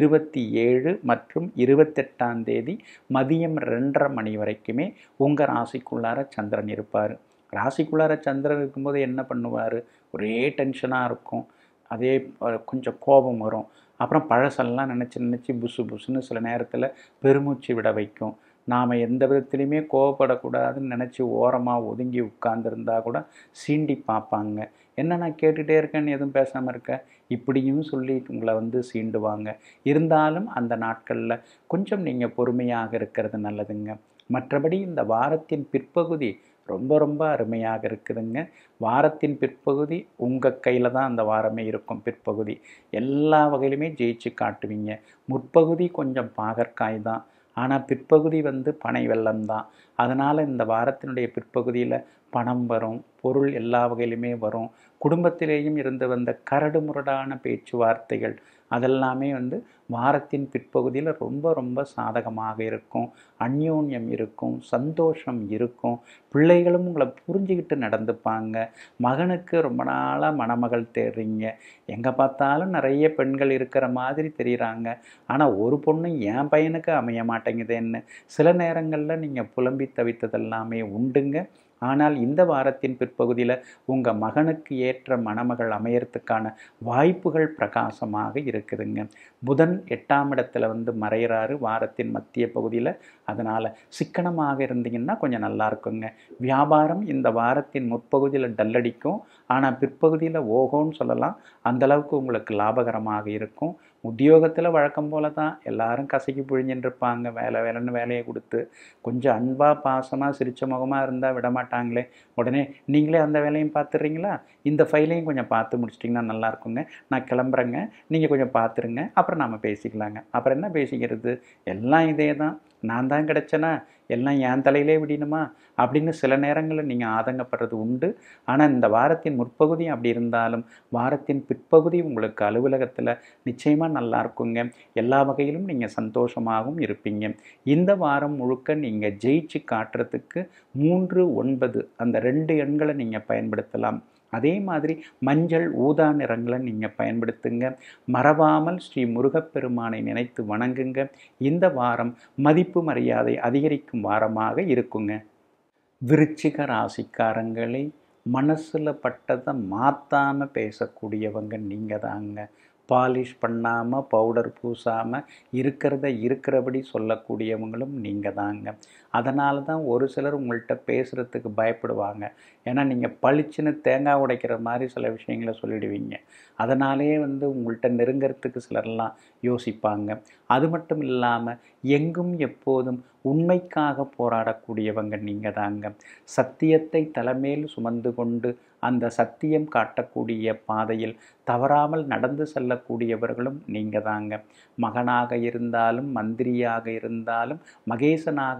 27 மற்றும் 28ஆம் தேதி மதியம் 2:30 மணி வரைக்குமே உங்கள் ராசிக்குள்ளார சந்திரன் இருப்பார். ராசிக்குள்ளார சந்திரன் இருக்கும்போது என்ன பண்ணுவார்? ஒரே டென்ஷனாக இருக்கும், அதே கொஞ்சம் கோபம் வரும். அப்புறம் பழசெல்லாம் நினச்சி புசு புசுன்னு சில நேரத்தில் பெருமூச்சு விட வைக்கும். நாம் எந்த விதத்துலையுமே கோவப்படக்கூடாதுன்னு நினச்சி ஓரமாக ஒதுங்கி உட்கார்ந்துருந்தா கூட சீண்டி பார்ப்பாங்க. என்ன நான் கேட்டுகிட்டே இருக்கேன்னு எதுவும் பேசாமல் இருக்க, இப்படியும் சொல்லி உங்களை சீண்டுவாங்க. இருந்தாலும் அந்த நாட்களில் கொஞ்சம் நீங்கள் பொறுமையாக இருக்கிறது நல்லதுங்க. மற்றபடி இந்த வாரத்தின் பிற்பகுதி ரொம்ப அருமையாக இருக்குதுங்க. வாரத்தின் பிற்பகுதி உங்கள் கையில் தான் அந்த வாரமே இருக்கும். பிற்பகுதி எல்லா வகையிலுமே ஜெயிச்சு காட்டுவீங்க. முற்பகுதி கொஞ்சம் பாகற்காய் தான், ஆனால் பிற்பகுதி பனை வெல்லம் தான். அதனால் இந்த வாரத்தினுடைய பிற்பகுதியில் பணம் வரும், பொருள் எல்லா வகையிலுமே வரும். குடும்பத்திலேயும் இருந்து வந்த கரடு முரடான பேச்சுவார்த்தைகள் அதெல்லாமே வாரத்தின் பிற்பகுதியில் ரொம்ப சாதகமாக இருக்கும். அந்யோன்யம் இருக்கும், சந்தோஷம் இருக்கும். பிள்ளைகளும் உங்களை புரிஞ்சுக்கிட்டு நடந்துப்பாங்க. மகனுக்கு ரொம்ப நாளாக மணமகள் தேடுறீங்க, எங்கே பார்த்தாலும் நிறைய பெண்கள் இருக்கிற மாதிரி தெரிகிறாங்க, ஆனால் ஒரு பொண்ணு என் பையனுக்கு அமைய மாட்டேங்குதுன்னு சில நேரங்களில் நீங்கள் புலம்பி தவித்ததெல்லாமே உண்டுங்க. ஆனால் இந்த வாரத்தின் பிற்பகுதியில் உங்கள் மகனுக்கு ஏற்ற மணமகள் அமையறதுக்கான வாய்ப்புகள் பிரகாசமாக இருக்குதுங்க. புதன் 8ஆம் இடத்துல மறைகிறாரு வாரத்தின் மத்திய பகுதியில். அதனால் சிக்கனமாக இருந்தீங்கன்னா கொஞ்சம் நல்லா இருக்குங்க. வியாபாரம் இந்த வாரத்தின் முற்பகுதியில் டல்லடிக்கும், ஆனால் பிற்பகுதியில் ஓகோன்னு சொல்லலாம். அந்தளவுக்கு உங்களுக்கு லாபகரமாக இருக்கும். உத்தியோகத்தில் வழக்கம் போல தான் எல்லாரும் கசக்கி புழிஞ்சின்னு இருப்பாங்க. வேலைன்னு வேலையை கொடுத்து கொஞ்சம் அன்பாக பாசமாக சிரிச்ச முகமாக இருந்தால் விடமாட்டாங்களே. உடனே நீங்களே அந்த வேலையும் பார்த்துடுறீங்களா, இந்த ஃபைலையும் கொஞ்சம் பார்த்து முடிச்சிட்டிங்கன்னா நல்லா இருக்குங்க, நான் கிளம்புறேங்க, நீங்கள் கொஞ்சம் பார்த்துருங்க, அப்புறம் நாம் பேசிக்கலாங்க. அப்புறம் என்ன பேசிக்கிறது, எல்லாம் இதே தான், நான் தான் கிடச்சேனா, எல்லாம் என் தலையிலே விடணுமா அப்படின்னு சில நேரங்களில் நீங்கள் ஆதங்கப்படுறது உண்டு. ஆனால் இந்த வாரத்தின் முற்பகுதி அப்படி இருந்தாலும் வாரத்தின் பிற்பகுதி உங்களுக்கு அலுவலகத்தில் நிச்சயமாக நல்லா இருக்குங்க. எல்லா வகையிலும் நீங்கள் சந்தோஷமாகவும் இருப்பீங்க. இந்த வாரம் முழுக்க நீங்கள் ஜெயிச்சு காட்டுறதுக்கு 3, 9 அந்த 2 எண்களை நீங்கள் பயன்படுத்தலாம். அதே மாதிரி மஞ்சள், ஊதா நிறங்களை நீங்கள் பயன்படுத்துங்க. மறவாமல் ஸ்ரீ முருகப்பெருமானை நினைத்து வணங்குங்க. இந்த வாரம் மதிப்பு மரியாதை அதிகரிக்கும் வாரமாக இருக்குங்க. விருச்சிக ராசிக்காரங்களே, மனசில் பட்டதை மாற்றாமல் பேசக்கூடியவங்க நீங்கள் தாங்க. பாலிஷ் பண்ணாமல், பவுடர் பூசாமல் இருக்கிறபடி சொல்லக்கூடியவங்களும் நீங்கள் தாங்க. அதனால தான் ஒரு சிலர் உங்கள்கிட்ட பேசுகிறதுக்கு பயப்படுவாங்க. ஏன்னா நீங்கள் பளிச்சுன்னு தேங்காய் உடைக்கிற மாதிரி சில விஷயங்களை சொல்லிடுவீங்க. அதனாலே உங்கள்கிட்ட நெருங்கிறதுக்கு சிலர்லாம் யோசிப்பாங்க. அது மட்டும் இல்லாமல் எங்கும் எப்போதும் உண்மைக்காக போராடக்கூடியவங்க நீங்கள் தாங்க. சத்தியத்தை தலைமையில் சுமந்து கொண்டு அந்த சத்தியம் காட்டக்கூடிய பாதையில் தவறாமல் நடந்து செல்லக்கூடியவர்களும் நீங்கள் தாங்க. மகனாக இருந்தாலும், மந்திரியாக இருந்தாலும், மகேசனாக இருந்தாலும்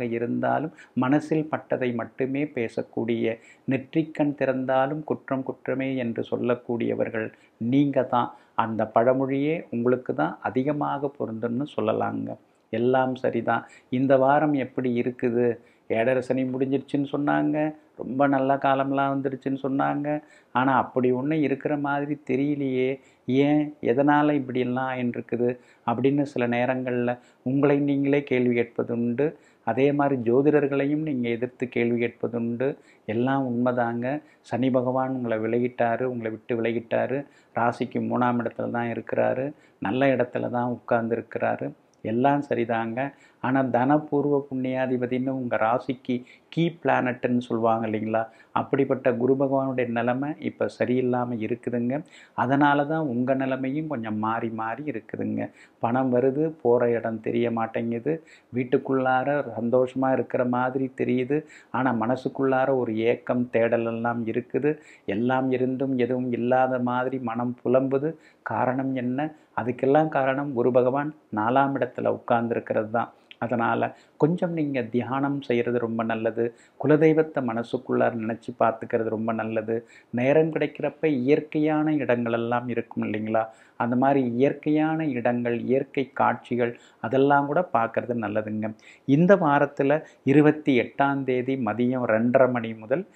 இருந்தாலும் மனசில் பட்டதை மட்டுமே பேசக்கூடிய, நெற்றிக்கண் திறந்தாலும் குற்றம் குற்றமே என்று சொல்லக்கூடியவர்கள் நீங்கள் தான். அந்த பழமொழியே உங்களுக்கு தான் அதிகமாக பொருந்தும்னு சொல்லலாங்க. எல்லாம் சரிதான். இந்த வாரம் எப்படி இருக்குது? ஏழரை சனி முடிஞ்சிருச்சுன்னு சொன்னாங்க, ரொம்ப நல்ல காலம்லாம் வந்துடுச்சுன்னு சொன்னாங்க. ஆனால் அப்படி ஒன்றும் இருக்கிற மாதிரி தெரியலையே, ஏன் எதனால் இப்படியெல்லாம் ஆயின்ருக்குது அப்படின்னு சில நேரங்களில் உங்களை நீங்களே கேள்வி கேட்பதுண்டு. அதே மாதிரி ஜோதிடர்களையும் நீங்கள் எதிர்த்து கேள்வி கேட்பதுண்டு. எல்லாம் உண்மைதாங்க. சனி பகவான் உங்களை உங்களை விட்டு விலகிட்டார். ராசிக்கு 3ஆம் இடத்துல தான் இருக்கிறாரு, நல்ல இடத்துல தான் உட்கார்ந்துருக்கிறாரு. எல்லாம் சரிதாங்க. ஆனால் தனபூர்வ புண்ணியாதிபதினு உங்கள் ராசிக்கு கீ பிளானட்டுன்னு சொல்லுவாங்க இல்லைங்களா, அப்படிப்பட்ட குரு பகவானுடைய நிலைமை இப்போ சரியில்லாமல் இருக்குதுங்க. அதனால தான் உங்கள் நிலைமையும் கொஞ்சம் மாறி மாறி இருக்குதுங்க. பணம் வருது, போகிற இடம் தெரிய மாட்டேங்குது. வீட்டுக்குள்ளார சந்தோஷமாக இருக்கிற மாதிரி தெரியுது, ஆனால் மனசுக்குள்ளார ஒரு ஏக்கம் தேடலெல்லாம் இருக்குது. எல்லாம் இருந்தும் எதுவும் இல்லாத மாதிரி மனம் புலம்புது. காரணம் என்ன? அதுக்கெல்லாம் காரணம் குரு பகவான் 4ஆம் இடத்துல உட்கார்ந்துருக்கிறது தான். அதனால் கொஞ்சம் நீங்கள் தியானம் செய்கிறது ரொம்ப நல்லது. குலதெய்வத்தை மனசுக்குள்ளார நினச்சி பார்த்துக்கிறது ரொம்ப நல்லது. நேரம் கிடைக்கிறப்ப இயற்கையான இடங்களெல்லாம் இருக்கும் இல்லைங்களா, அந்த மாதிரி இயற்கையான இடங்கள், இயற்கை காட்சிகள் அதெல்லாம் கூட பார்க்குறது நல்லதுங்க. இந்த வாரத்தில் 28ஆம் தேதி மதியம் 2:30 மணி முதல்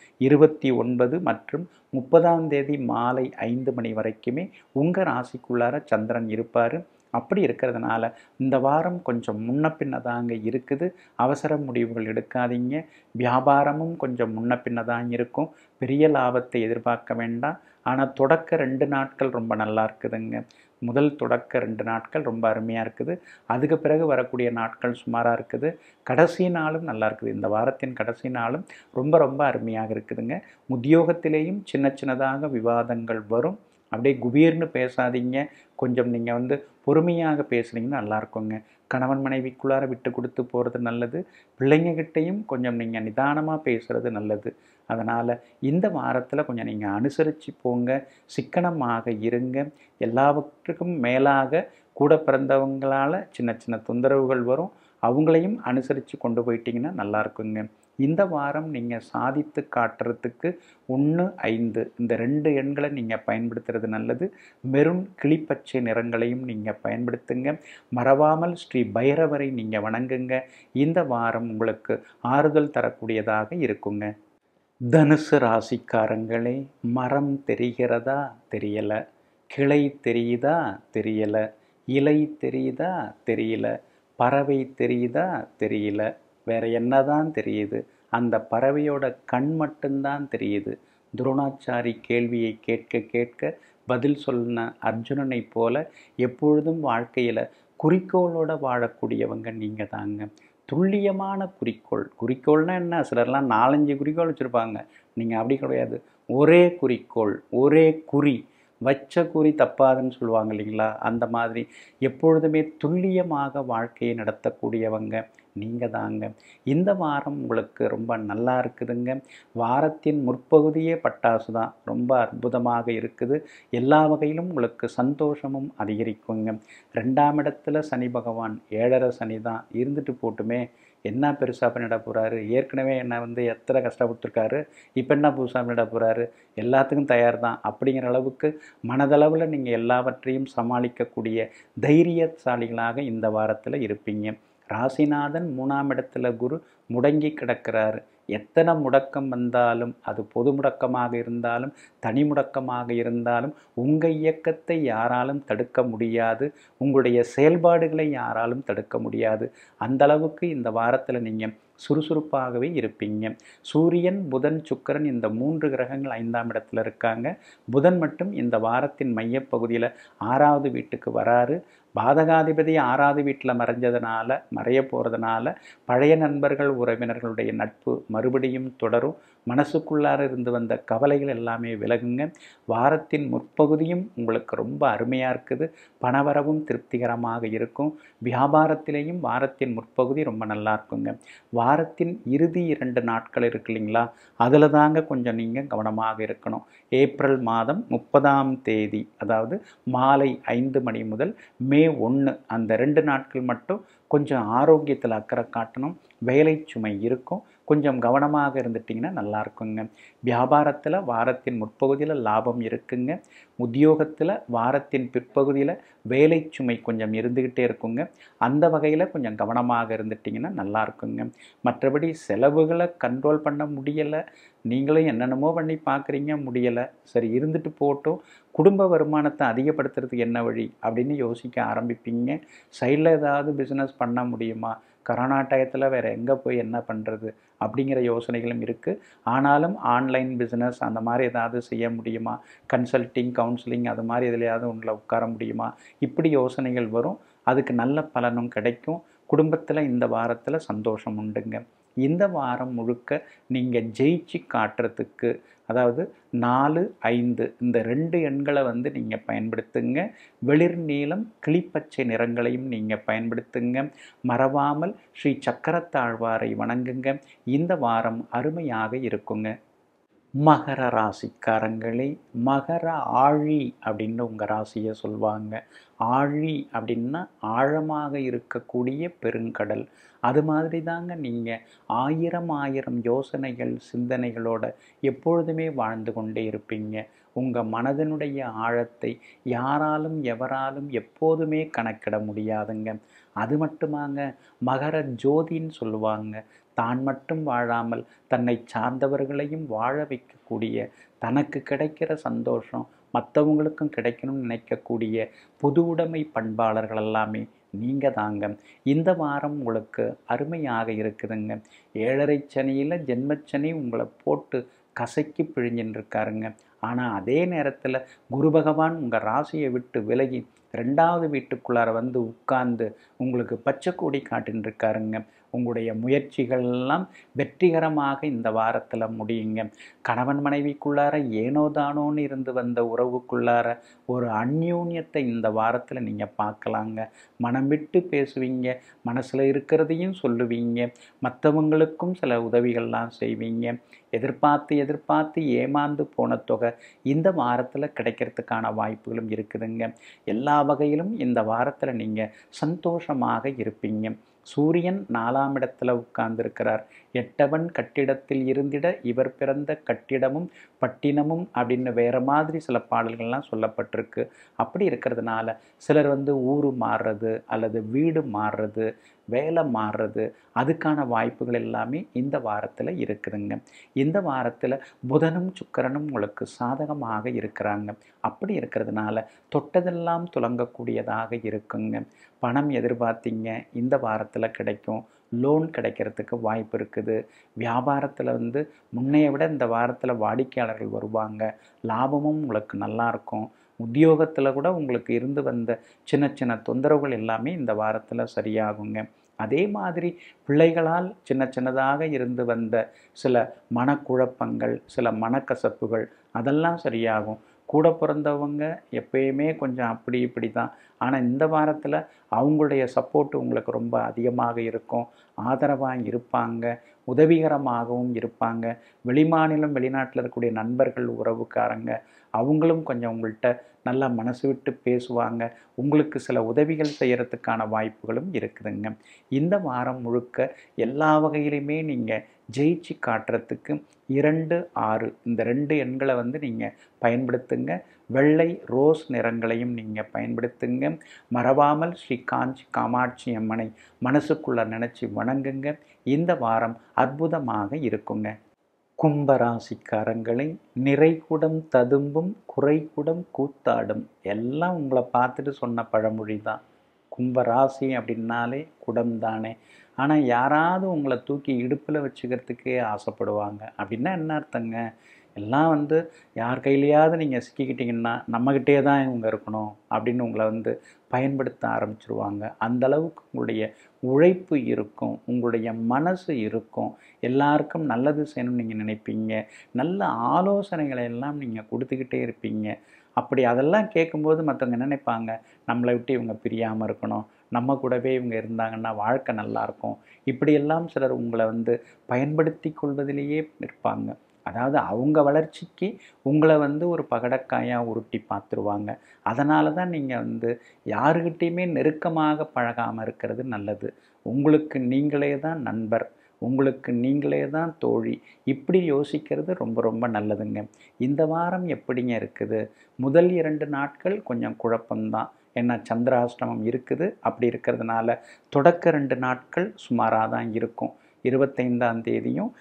29 மற்றும் 30ஆம் தேதி மாலை 5 மணி வரைக்குமே உங்கள் ராசிக்குள்ளார சந்திரன் இருப்பார். அப்படி இருக்கிறதுனால இந்த வாரம் கொஞ்சம் முன்ன பின்ன தாங்க இருக்குது. அவசர முடிவுகள் எடுக்காதீங்க. வியாபாரமும் கொஞ்சம் முன்ன பின்ன தான் இருக்கும். பெரிய லாபத்தை எதிர்பார்க்க வேண்டாம். ஆனால் தொடக்க 2 நாட்கள் ரொம்ப நல்லா இருக்குதுங்க. முதல் தொடக்க 2 நாட்கள் ரொம்ப அருமையாக இருக்குது. அதுக்கு பிறகு வரக்கூடிய நாட்கள் சுமாராக இருக்குது. கடைசி நாளும் நல்லா இருக்குது. இந்த வாரத்தின் கடைசி நாளும் ரொம்ப ரொம்ப அருமையாக இருக்குதுங்க. உத்தியோகத்திலேயும் சின்ன சின்னதாக விவாதங்கள் வரும். அப்படியே குபீர்னு பேசாதீங்க. கொஞ்சம் நீங்கள் பொறுமையாக பேசுனீங்கன்னா நல்லாயிருக்குங்க. கணவன் மனைவிக்குள்ளார விட்டு கொடுத்து போகிறது நல்லது. பிள்ளைங்ககிட்டையும் கொஞ்சம் நீங்கள் நிதானமாக பேசுகிறது நல்லது. அதனால் இந்த வாரத்தில் கொஞ்சம் நீங்கள் அனுசரித்து போங்க, சிக்கனமாக இருங்க. எல்லாவற்றுக்கும் மேலாக கூட பிறந்தவங்களால் சின்ன சின்ன தொந்தரவுகள் வரும், அவங்களையும் அனுசரித்து கொண்டு போயிட்டீங்கன்னா நல்லா இருக்குங்க. இந்த வாரம் நீங்கள் சாதித்து காட்டுறதுக்கு 1, 5 இந்த 2 எண்களை நீங்கள் பயன்படுத்துறது நல்லது. மெரூன் கிளிப்பச்சை நிறங்களையும் நீங்கள் பயன்படுத்துங்க. மறவாமல் ஸ்ரீ பைரவரை நீங்கள் வணங்குங்க. இந்த வாரம் உங்களுக்கு ஆறுதல் தரக்கூடியதாக இருக்குங்க. தனுசு ராசிக்காரங்களே, மரம் தெரிகிறதா? தெரியல. கிளை தெரியுதா? தெரியல. இலை தெரியுதா? தெரியல. பறவை தெரியுதா? தெரியல. வேற என்னதான் தெரியுது? அந்த பறவையோட கண் மட்டும்தான் தெரியுது. துரோணாச்சாரி கேள்வியை கேட்க கேட்க பதில் சொன்ன அர்ஜுனனை போல எப்பொழுதும் வாழ்க்கையில் குறிக்கோளோடு வாழக்கூடியவங்க நீங்கள் தாங்க. துல்லியமான குறிக்கோள்னா என்ன? சிலர்லாம் 4-5 குறிக்கோள் வச்சுருப்பாங்க. நீங்கள் அப்படி கிடையாது. ஒரே குறிக்கோள், ஒரே குறி. வச்ச குறி தப்பாதுன்னு சொல்லுவாங்க இல்லைங்களா, அந்த மாதிரி எப்பொழுதுமே துல்லியமாக வாழ்க்கையை நடத்தக்கூடியவங்க நீங்கள் தாங்க. இந்த வாரம் உங்களுக்கு ரொம்ப நல்லா இருக்குதுங்க. வாரத்தின் முற்பகுதியே பட்டாசு தான். ரொம்ப அற்புதமாக இருக்குது. எல்லா வகையிலும் உங்களுக்கு சந்தோஷமும் அதிகரிக்குங்க. 2ஆம் இடத்துல சனி பகவான், 7:30 சனி தான் இருந்துட்டு போட்டுமே, என்ன பெருசாக பண்ணிட போகிறாரு? ஏற்கனவே என்னை எத்தனை கஷ்டப்பட்டுருக்காரு, இப்போ என்ன புதுசாக பண்ணிட போகிறாரு? எல்லாத்துக்கும் தயார் தான் அப்படிங்கிற அளவுக்கு மனதளவில் நீங்கள் எல்லாவற்றையும் சமாளிக்கக்கூடிய தைரியசாலிகளாக இந்த வாரத்தில் இருப்பீங்க. ராசிநாதன் 3ஆம் இடத்துல குரு முடங்கி கிடக்கிறாரு. எத்தனை முடக்கம் வந்தாலும், அது பொது முடக்கமாக இருந்தாலும் தனி முடக்கமாக இருந்தாலும், உங்கள் இயக்கத்தை யாராலும் தடுக்க முடியாது. உங்களுடைய செயல்பாடுகளை யாராலும் தடுக்க முடியாது. அந்த அளவுக்கு இந்த வாரத்தில் நீங்கள் சுறுசுறுப்பாகவே இருப்பீங்க. சூரியன், புதன், சுக்கிரன் இந்த 3 கிரகங்கள் 5ஆம் இடத்துல இருக்காங்க. புதன் மட்டும் இந்த வாரத்தின் மையப்பகுதியில் 6ஆவது வீட்டுக்கு வராரு. பாதகாதிபதி 6ஆவது வீட்டில் மறைய போகிறதுனால பழைய நண்பர்கள், உறவினர்களுடைய நட்பு மறுபடியும் தொடரும். மனசுக்குள்ளார இருந்து வந்த கவலைகள் எல்லாமே விலகுங்க. வாரத்தின் முற்பகுதியும் உங்களுக்கு ரொம்ப அருமையாக இருக்குது. பணவரவும் திருப்திகரமாக இருக்கும். வியாபாரத்திலேயும் வாரத்தின் முற்பகுதி ரொம்ப நல்லா இருக்குங்க. வாரத்தின் இறுதி 2 நாட்கள் இருக்கு இல்லைங்களா, அதில் தாங்க கொஞ்சம் நீங்கள் கவனமாக இருக்கணும். ஏப்ரல் மாதம் 30ஆம் தேதி, அதாவது மாலை 5 மணி முதல் மே மே 1 அந்த 2 நாட்கள் மட்டும் கொஞ்சம் ஆரோக்கியத்தில் அக்கறை காட்டணும். வேலை சுமை இருக்கும். கொஞ்சம் கவனமாக இருந்துட்டிங்கன்னா நல்லா இருக்குங்க. வியாபாரத்தில் வாரத்தின் முற்பகுதியில் லாபம் இருக்குங்க. உத்தியோகத்தில் வாரத்தின் பிற்பகுதியில் வேலை சுமை கொஞ்சம் இருந்துக்கிட்டே இருக்குங்க. அந்த வகையில் கொஞ்சம் கவனமாக இருந்துட்டிங்கன்னா நல்லா இருக்குங்க. மற்றபடி செலவுகளை கண்ட்ரோல் பண்ண முடியலை, நீங்களும் என்னென்னமோ பண்ணி பார்க்குறீங்க, முடியலை, சரி இருந்துட்டு போட்டும், குடும்ப வருமானத்தை அதிகப்படுத்துறதுக்கு என்ன வழி அப்படின்னு யோசிக்க ஆரம்பிப்பீங்க. சைடில் ஏதாவது பிஸ்னஸ் பண்ண முடியுமா, கரோனா டயத்தில் வேறு எங்கே போய் என்ன பண்ணுறது அப்படிங்கிற யோசனைகளும் இருக்குது. ஆனாலும் ஆன்லைன் பிஸ்னஸ் அந்த மாதிரி ஏதாவது செய்ய முடியுமா, கன்சல்டிங் கவுன்சிலிங் அது மாதிரி எதுலையாவது ஒன்றில் உட்கார முடியுமா, இப்படி யோசனைகள் வரும். அதுக்கு நல்ல பலனும் கிடைக்கும். குடும்பத்தில் இந்த வாரத்தில் சந்தோஷம் உண்டுங்க. இந்த வாரம் முழுக்க நீங்கள் ஜெயிச்சு காட்டுறதுக்கு, அதாவது 4, 5 இந்த 2 எண்களை நீங்கள் பயன்படுத்துங்க. வெளிர் நீலம் கிளிப்பச்சை நிறங்களையும் நீங்கள் பயன்படுத்துங்க. மறவாமல் ஸ்ரீ சக்கரத்தாழ்வாரை வணங்குங்க. இந்த வாரம் அருமையாக இருக்குங்க. மகர ராசிக்காரங்களே, மகர ஆழி அப்படின்னு உங்கள் ராசியை சொல்லுவாங்க. ஆழி அப்படின்னா ஆழமாக இருக்கக்கூடிய பெருங்கடல். அது மாதிரி தாங்க நீங்கள் ஆயிரம் யோசனைகள் சிந்தனைகளோட எப்பொழுதுமே வாழ்ந்து கொண்டே இருப்பீங்க. உங்கள் மனதினுடைய ஆழத்தை யாராலும் எவராலும் எப்போதுமே கணக்கிட முடியாதுங்க. அது மட்டுமாங்க, மகர ஜோதின்னு சொல்லுவாங்க. தான் மட்டும் வாழாமல் தன்னை சார்ந்தவர்களையும் வாழ வைக்கக்கூடிய, தனக்கு கிடைக்கிற சந்தோஷம் மற்றவங்களுக்கும் கிடைக்கணும்னு நினைக்கக்கூடிய பொது உடைமை பண்பாளர்கள் எல்லாமே நீங்கள் தாங்க. இந்த வாரம் உங்களுக்கு அருமையாக இருக்குதுங்க. 7.5 சனியில் ஜென்மச்சனி உங்களை போட்டு கசக்கி பிழிஞ்சின்னு இருக்காருங்க. ஆனால் அதே நேரத்தில் குரு பகவான் உங்கள் ராசியை விட்டு விலகி 2வது வீட்டுக்குள்ளார உட்கார்ந்து உங்களுக்கு பச்சை கொடி காட்டின்னு இருக்காருங்க. உங்களுடைய முயற்சிகள்லாம் வெற்றிகரமாக இந்த வாரத்தில் முடியுங்க. கணவன் மனைவிக்குள்ளார ஏனோ தானோன்னு இருந்து வந்த உறவுக்குள்ளார ஒரு அந்யோன்யத்தை இந்த வாரத்தில் நீங்கள் பார்க்கலாங்க. மனம் விட்டு பேசுவீங்க, மனசில் இருக்கிறதையும் சொல்லுவீங்க, மற்றவங்களுக்கும் சில உதவிகள்லாம் செய்வீங்க. எதிர்பார்த்து ஏமாந்து போன தொகை இந்த வாரத்தில் கிடைக்கிறதுக்கான வாய்ப்புகளும் இருக்குதுங்க. எல்லா வகையிலும் இந்த வாரத்தில் நீங்கள் சந்தோஷமாக இருப்பீங்க. சூரியன் 4ஆம் இடத்துல உட்கார்ந்துருக்கிறார். எட்டவன் கட்டிடத்தில் இருந்திட இவர் பிறந்த கட்டிடமும் பட்டினமும் அப்படின்னு வேறு மாதிரி சில பாடல்கள்லாம் சொல்லப்பட்டிருக்கு. அப்படி இருக்கிறதுனால சிலர் ஊர் மாறுறது அல்லது வீடு மாறுறது, வேலை மாறுறது, அதுக்கான வாய்ப்புகள் எல்லாமே இந்த வாரத்தில் இருக்குதுங்க. இந்த வாரத்தில் புதனும் சுக்கிரனும் உங்களுக்கு சாதகமாக இருக்கிறாங்க. அப்படி இருக்கிறதுனால தொட்டதெல்லாம் துலங்கக்கூடியதாக இருக்குங்க. பணம் எதிர்பார்த்தீங்க, இந்த வாரத்தில் கிடைக்கும். லோன் கிடைக்கிறதுக்கு வாய்ப்பு இருக்குது. வியாபாரத்தில் முன்னைய விட இந்த வாரத்தில் வாடிக்கையாளர்கள் வருவாங்க. லாபமும் உங்களுக்கு நல்லாயிருக்கும். உத்தியோகத்தில் கூட உங்களுக்கு இருந்து வந்த சின்ன சின்ன தொந்தரவுகள் எல்லாமே இந்த வாரத்தில் சரியாகுங்க. அதே மாதிரி பிள்ளைகளால் சின்னதாக இருந்து வந்த சில மனக்குழப்பங்கள், சில மனக்கசப்புகள் அதெல்லாம் சரியாகும். கூட பிறந்தவங்க எப்பயுமே கொஞ்சம் அப்படி இப்படி தான். ஆனால் இந்த வாரத்தில் அவங்களுடைய சப்போர்ட் உங்களுக்கு ரொம்ப அதிகமாக இருக்கும். ஆதரவாக இருப்பாங்க, உதவிகரமாகவும் இருப்பாங்க. வெளிமாநிலம் வெளிநாட்டில் இருக்கக்கூடிய நண்பர்கள், உறவுக்காரங்க அவங்களும் கொஞ்சம் உங்கள்கிட்ட நல்லா மனசு விட்டு பேசுவாங்க. உங்களுக்கு சில உதவிகள் செய்கிறதுக்கான வாய்ப்புகளும் இருக்குதுங்க. இந்த வாரம் முழுக்க எல்லா வகையிலுமே நீங்கள் ஜெயிச்சு காட்டுறதுக்கு 2, 6 இந்த 2 எண்களை நீங்கள் பயன்படுத்துங்க. வெள்ளை ரோஸ் நிறங்களையும் நீங்கள் பயன்படுத்துங்க. மறவாமல் ஸ்ரீ காஞ்சி காமாட்சி அம்மனை மனசுக்குள்ளே நினச்சி வணங்குங்க. இந்த வாரம் அற்புதமாக இருக்குங்க. கும்பராசிக்காரங்களை, நிறைகுடம் ததும்பும் குறைகுடம் கூத்தாடும் எல்லாம் உங்களை பார்த்துட்டு சொன்ன பழமொழி தான். கும்பராசி அப்படின்னாலே குடம் தானே. ஆனால் யாராவது உங்களை தூக்கி இடுப்பில் வச்சுக்கிறதுக்கே ஆசைப்படுவாங்க. அப்படின்னா என்ன அர்த்தங்க? எல்லாம் யார் கையிலையாவது நீங்கள் சிக்கிக்கிட்டிங்கன்னா நம்மக்கிட்டே தான் இவங்க இருக்கணும் அப்படின்னு உங்களை பயன்படுத்த ஆரம்பிச்சிருவாங்க. அந்தளவுக்கு உங்களுடைய உழைப்பு இருக்கும், உங்களுடைய மனசு இருக்கும், எல்லாருக்கும் நல்லது செய்யணும்னு நீங்கள் நினைப்பீங்க. நல்ல ஆலோசனைகளை எல்லாம் நீங்கள் கொடுத்துக்கிட்டே இருப்பீங்க. அப்படி அதெல்லாம் கேட்கும்போது மற்றவங்க என்ன நினைப்பாங்க, நம்மளை விட்டு இவங்க பிரியாமல் இருக்கணும், நம்ம கூடவே இவங்க இருந்தாங்கன்னா வாழ்க்கை நல்லாயிருக்கும். இப்படியெல்லாம் சிலர் உங்களை பயன்படுத்தி கொள்வதிலேயே இருப்பாங்க. அதாவது அவங்க வளர்ச்சிக்கு உங்களை வந்து ஒரு பகடக்காயாக உருட்டி பார்த்துருவாங்க. அதனால தான் நீங்கள் வந்து யாருக்கிட்டேயுமே நெருக்கமாக பழகாமல் இருக்கிறது நல்லது. உங்களுக்கு நீங்களே தான் நண்பர், உங்களுக்கு நீங்களே தான் தோழி, இப்படி யோசிக்கிறது ரொம்ப ரொம்ப நல்லதுங்க. இந்த வாரம் எப்படிங்க இருக்குது? முதல் 2 நாட்கள் கொஞ்சம் குழப்பம்தான். ஏன்னா சந்திராஷ்டமம் இருக்குது. அப்படி இருக்கிறதுனால தொடக்க 2 நாட்கள் சுமாராக தான் இருக்கும். 25ஆம் தேதியும்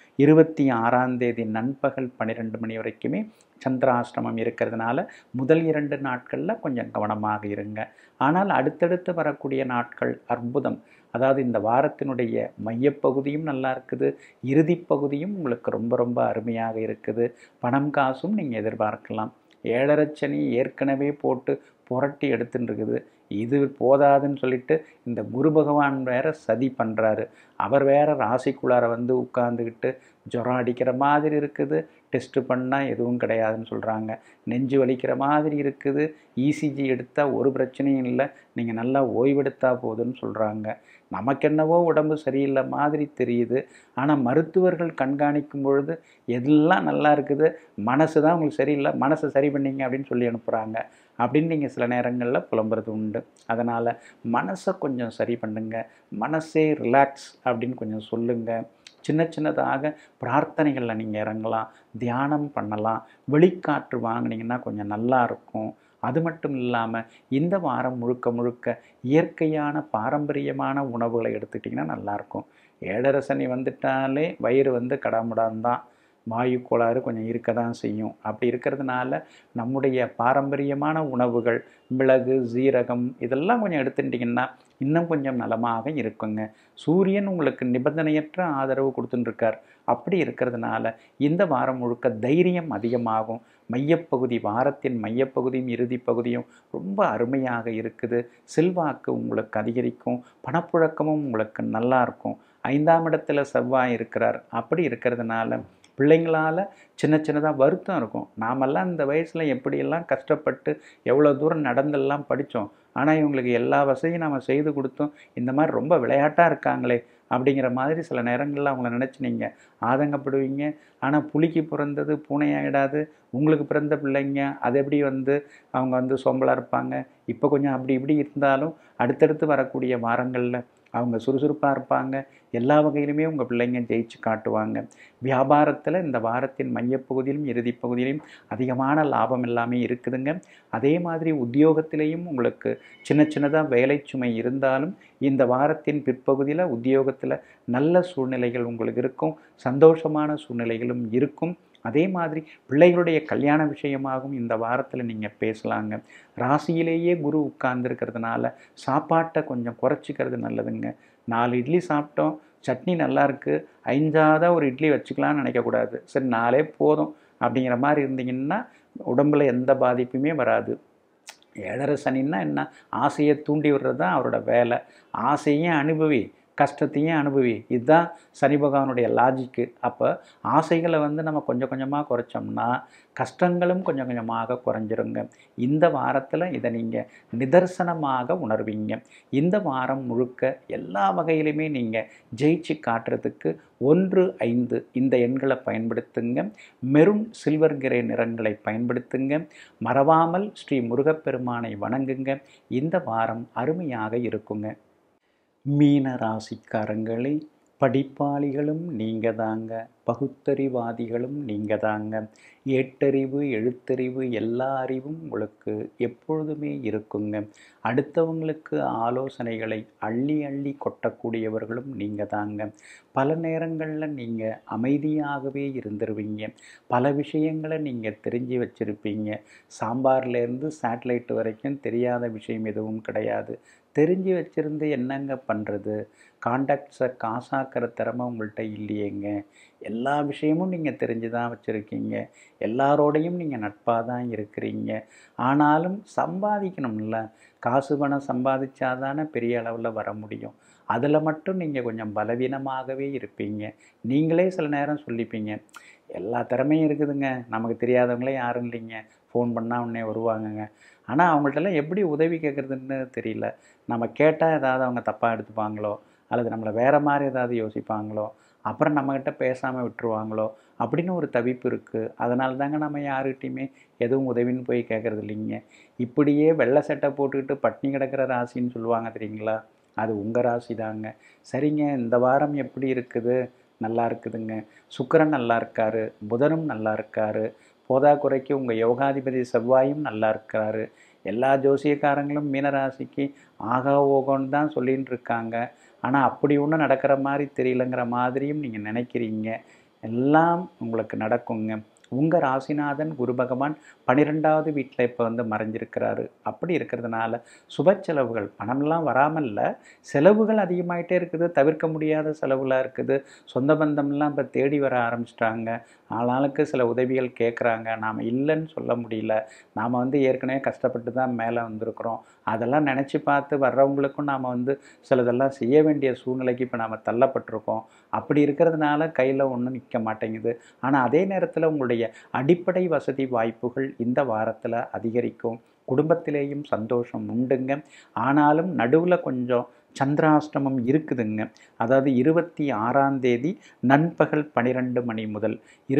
26ஆம் தேதி நண்பகல் 12 மணி வரைக்குமே சந்திராஷ்டமம் இருக்கிறதுனால முதல் 2 நாட்களில் கொஞ்சம் கவனமாக இருங்க. ஆனால் அடுத்தடுத்து வரக்கூடிய நாட்கள் அற்புதம். அதாவது இந்த வாரத்தினுடைய மையப்பகுதியும் நல்லா இருக்குது, இறுதி பகுதியும் உங்களுக்கு ரொம்ப ரொம்ப அருமையாக இருக்குது. பணம் காசும் நீங்கள் எதிர்பார்க்கலாம். 7.5 சனி ஏற்கனவே போட்டு புரட்டி எடுத்துன்னு இருக்குது. இது போதாதுன்னு சொல்லிட்டு இந்த குரு பகவான் வேற சதி பண்ணுறாரு. அவர் வேற ராசிக்குள்ளார வந்து உட்கார்ந்துக்கிட்டு ஜுரம் அடிக்கிற மாதிரி இருக்குது, டெஸ்ட்டு பண்ணால் எதுவும் கிடையாதுன்னு சொல்கிறாங்க. நெஞ்சு வலிக்கிற மாதிரி இருக்குது, இசிஜி எடுத்தால் ஒரு பிரச்சனையும் இல்லை, நீங்கள் நல்லா ஓய்வெடுத்தால் போதுன்னு சொல்கிறாங்க. நமக்கென்னவோ உடம்பு சரியில்லை மாதிரி தெரியுது. ஆனால் மருத்துவர்கள் கண்காணிக்கும் பொழுது எல்லாம் நல்லா இருக்குது, மனசு தான் உங்களுக்கு சரியில்லை, மனசை சரி பண்ணிங்க அப்படின்னு சொல்லி அனுப்புகிறாங்க. அப்படின்னு நீங்கள் சில நேரங்களில் புலம்புறது உண்டு. அதனால் மனசை கொஞ்சம் சரி பண்ணுங்க, மனசே ரிலாக்ஸ் அப்படின்னு கொஞ்சம் சொல்லுங்கள். சின்ன சின்னதாக பிரார்த்தனைகளில் நீங்கள் இறங்கலாம், தியானம் பண்ணலாம், வெளிக்காற்று வாங்கினீங்கன்னா கொஞ்சம் நல்லா இருக்கும். அது மட்டும் இல்லாமல் இந்த வாரம் முழுக்க முழுக்க இயற்கையான பாரம்பரியமான உணவுகளை எடுத்துக்கிட்டிங்கன்னா நல்லாயிருக்கும். 7.5 சனி வந்துட்டாலே வயிறு வந்து கடாமுடான் தான், வாயு கோளாறு கொஞ்சம் இருக்க தான் செய்யும். அப்படி இருக்கிறதுனால நம்முடைய பாரம்பரியமான உணவுகள், மிளகு, சீரகம் இதெல்லாம் கொஞ்சம் எடுத்துட்டிங்கன்னா இன்னும் கொஞ்சம் நலமாக இருக்குங்க. சூரியன் உங்களுக்கு நிபந்தனையற்ற ஆதரவு கொடுத்துட்டுருக்கார். அப்படி இருக்கிறதுனால இந்த வாரம் முழுக்க தைரியம் அதிகமாகும். மையப்பகுதி, வாரத்தின் மையப்பகுதியும் இறுதி பகுதியும் ரொம்ப அருமையாக இருக்குது. செல்வாக்கு உங்களுக்கு அதிகரிக்கும், பணப்புழக்கமும் உங்களுக்கு நல்லா இருக்கும். 5ஆம் இடத்துல செவ்வாய் இருக்கிறார். அப்படி இருக்கிறதுனால பிள்ளைங்களால் சின்ன சின்னதாக வருத்தம் இருக்கும். நாமெல்லாம் இந்த வயசில் எப்படியெல்லாம் கஷ்டப்பட்டு எவ்வளோ தூரம் நடந்தெல்லாம் படித்தோம். ஆனால் இவங்களுக்கு எல்லா வசதியும் நாம் செய்து கொடுத்தோம், இந்த மாதிரி ரொம்ப விளையாட்டாக இருக்காங்களே அப்படிங்கிற மாதிரி சில நேரங்களில் அவங்கள நினச்சி நீங்கள் ஆதங்கப்படுவீங்க. ஆனால் புலிக்கு பிறந்தது பூனையாகிடாது. உங்களுக்கு பிறந்த பிள்ளைங்க அது எப்படி வந்து அவங்க வந்து சோம்பலாக இருப்பாங்க. இப்போ கொஞ்சம் அப்படி இப்படி இருந்தாலும் அடுத்தடுத்து வரக்கூடிய வாரங்களில் அவங்க சுறுசுறுப்பாக இருப்பாங்க. எல்லா வகையிலுமே உங்கள் பிள்ளைங்க ஜெயிச்சு காட்டுவாங்க. வியாபாரத்தில் இந்த வாரத்தின் மையப்பகுதியிலும் இறுதி பகுதியிலும் அதிகமான லாபம் எல்லாமே இருக்குதுங்க. அதே மாதிரி உத்தியோகத்திலையும் உங்களுக்கு சின்ன சின்னதாக வேலை சுமை இருந்தாலும் இந்த வாரத்தின் பிற்பகுதியில் உத்தியோகத்தில் நல்ல சூழ்நிலைகள் உங்களுக்கு இருக்கும், சந்தோஷமான சூழ்நிலைகளும் இருக்கும். அதே மாதிரி பிள்ளைகளுடைய கல்யாண விஷயமாகவும் இந்த வாரத்தில் நீங்கள் பேசலாங்க. ராசியிலேயே குரு உட்கார்ந்துருக்கிறதுனால சாப்பாட்டை கொஞ்சம் குறைச்சிக்கிறது நல்லதுங்க. 4 இட்லி சாப்பிட்டோம், சட்னி நல்லா இருக்குது, 5ஆவதாக ஒரு இட்லி வச்சுக்கலான்னு நினைக்கக்கூடாது. சரி 4 போதும் அப்படிங்கிற மாதிரி இருந்தீங்கன்னா உடம்புல எந்த பாதிப்புமே வராது. 7.5 சனின்னா என்ன? ஆசையை தூண்டி விடுறது தான் அவரோட வேலை. ஆசையும் அனுபவி, கஷ்டத்தையும் அனுபவி, இதுதான் சனி பகவானுடைய லாஜிக்கு. அப்போ ஆசைகளை வந்து நம்ம கொஞ்சம் கொஞ்சமாக குறைச்சோம்னா கஷ்டங்களும் கொஞ்சம் கொஞ்சமாக குறைஞ்சிருங்க. இந்த வாரத்தில் இதை நீங்கள் நிதர்சனமாக உணர்வீங்க. இந்த வாரம் முழுக்க எல்லா வகையிலுமே நீங்கள் ஜெயிச்சு காட்டுறதுக்கு 1, 5 இந்த எண்களை பயன்படுத்துங்க. மெரூன், சில்வர் கிரே நிறங்களை பயன்படுத்துங்க. மறவாமல் ஸ்ரீ முருகப்பெருமானை வணங்குங்க. இந்த வாரம் அருமையாக இருக்குங்க. மீன ராசிக்காரங்களே, படிப்பாளிகளும் நீங்கள் தாங்க, பகுத்தறிவாதிகளும் நீங்கள் தாங்க. ஏட்டறிவு, எழுத்தறிவு, எல்லா அறிவும் உங்களுக்கு எப்பொழுதுமே இருக்குங்க. அடுத்தவங்களுக்கு ஆலோசனைகளை அள்ளி அள்ளி கொட்டக்கூடியவர்களும் நீங்கள் தாங்க. பல நேரங்களில் நீங்கள் அமைதியாகவே இருந்துருவீங்க. பல விஷயங்களை நீங்கள் தெரிஞ்சு வச்சுருப்பீங்க. சாம்பார்லேருந்து சேட்டலைட் வரைக்கும் தெரியாத விஷயம் எதுவும் கிடையாது. தெரிஞ்சு வச்சுருந்து என்னங்க பண்ணுறது? கான்டாக்ட்ஸை காசாக்கிற திறமை உங்கள்கிட்ட இல்லையேங்க. எல்லா விஷயமும் நீங்கள் தெரிஞ்சு தான் வச்சுருக்கீங்க. எல்லாரோடையும் நீங்கள் நட்பாக தான் இருக்கிறீங்க. ஆனாலும் சம்பாதிக்கணும்ல. காசு பணம் சம்பாதிச்சாதானே பெரிய அளவில் வர முடியும். அதில் மட்டும் நீங்கள் கொஞ்சம் பலவீனமாகவே இருப்பீங்க. நீங்களே சில நேரம் சொல்லிப்பீங்க, எல்லா திறமையும் இருக்குதுங்க, நமக்கு தெரியாதவங்களே யாரும் இல்லைங்க, ஃபோன் பண்ணால் உடனே வருவாங்கங்க. ஆனால் அவங்கள்ட்டெல்லாம் எப்படி உதவி கேட்குறதுன்னு தெரியல. நம்ம கேட்டால் ஏதாவது அவங்க தப்பாக எடுத்துப்பாங்களோ, அல்லது நம்மளை வேறு மாதிரி ஏதாவது யோசிப்பாங்களோ, அப்புறம் நம்மக்கிட்ட பேசாமல் விட்டுருவாங்களோ அப்படின்னு ஒரு தவிப்பு இருக்குது. அதனால தாங்க நம்ம யாருக்கிட்டையுமே எதுவும் உதவின்னு போய் கேட்குறது இல்லைங்க. இப்படியே வெள்ளை சட்டை போட்டுக்கிட்டு பட்னி கிடக்கிற ராசின்னு சொல்லுவாங்க தெரியுங்களா? அது உங்கள் ராசி தாங்க. சரிங்க, இந்த வாரம் எப்படி இருக்குது? நல்லா இருக்குதுங்க. சுக்கிரன் நல்லா இருக்காரு, புதனும் நல்லா இருக்காரு, போதாக்குறைக்கு உங்கள் யோகாதிபதி செவ்வாயும் நல்லா இருக்கிறாரு. எல்லா ஜோசியக்காரங்களும் மீனராசிக்கு ஆகா ஓகோன்னு தான் சொல்லின்னு இருக்காங்க. ஆனால் அப்படி ஒன்றும் நடக்கிற மாதிரி தெரியலங்கிற மாதிரியும் நீங்கள் நினைக்கிறீங்க. எல்லாம் உங்களுக்கு நடக்குங்க. உங்கள் ராசிநாதன் குரு பகவான் 12வது வீட்டில் இப்போ வந்து மறைஞ்சிருக்கிறாரு. அப்படி இருக்கிறதுனால சுப செலவுகள், பணம்லாம் வராமல் இல்லை, செலவுகள் அதிகமாகிட்டே இருக்குது. தவிர்க்க முடியாத செலவுலாம் இருக்குது. சொந்த பந்தம்லாம் இப்போ தேடி வர ஆரம்பிச்சிட்டாங்க. ஆளாளுக்கு சில உதவிகள் கேட்குறாங்க. நாம் இல்லைன்னு சொல்ல முடியல. நாம் வந்து ஏற்கனவே கஷ்டப்பட்டு தான் மேலே வந்திருக்கிறோம். அதெல்லாம் நினச்சி பார்த்து வர்றவங்களுக்கும் நாம் வந்து சிலதெல்லாம் செய்ய வேண்டிய சூழ்நிலைக்கு இப்போ நாம் தள்ளப்பட்டிருக்கோம். அப்படி இருக்கிறதுனால கையில் ஒன்றும் நிற்க மாட்டேங்குது. ஆனால் அதே நேரத்தில் உங்களுடைய அடிப்படை வசதி வாய்ப்புகள் இந்த வாரத்தில் அதிகரிக்கும். குடும்பத்திலேயும் சந்தோஷம் உண்டுங்க. ஆனாலும் நடுவில் கொஞ்சம் சந்திராஷ்டமம் இருக்குதுங்க. அதாவது 26ஆம் தேதி நண்பகல் 12 மணி முதல்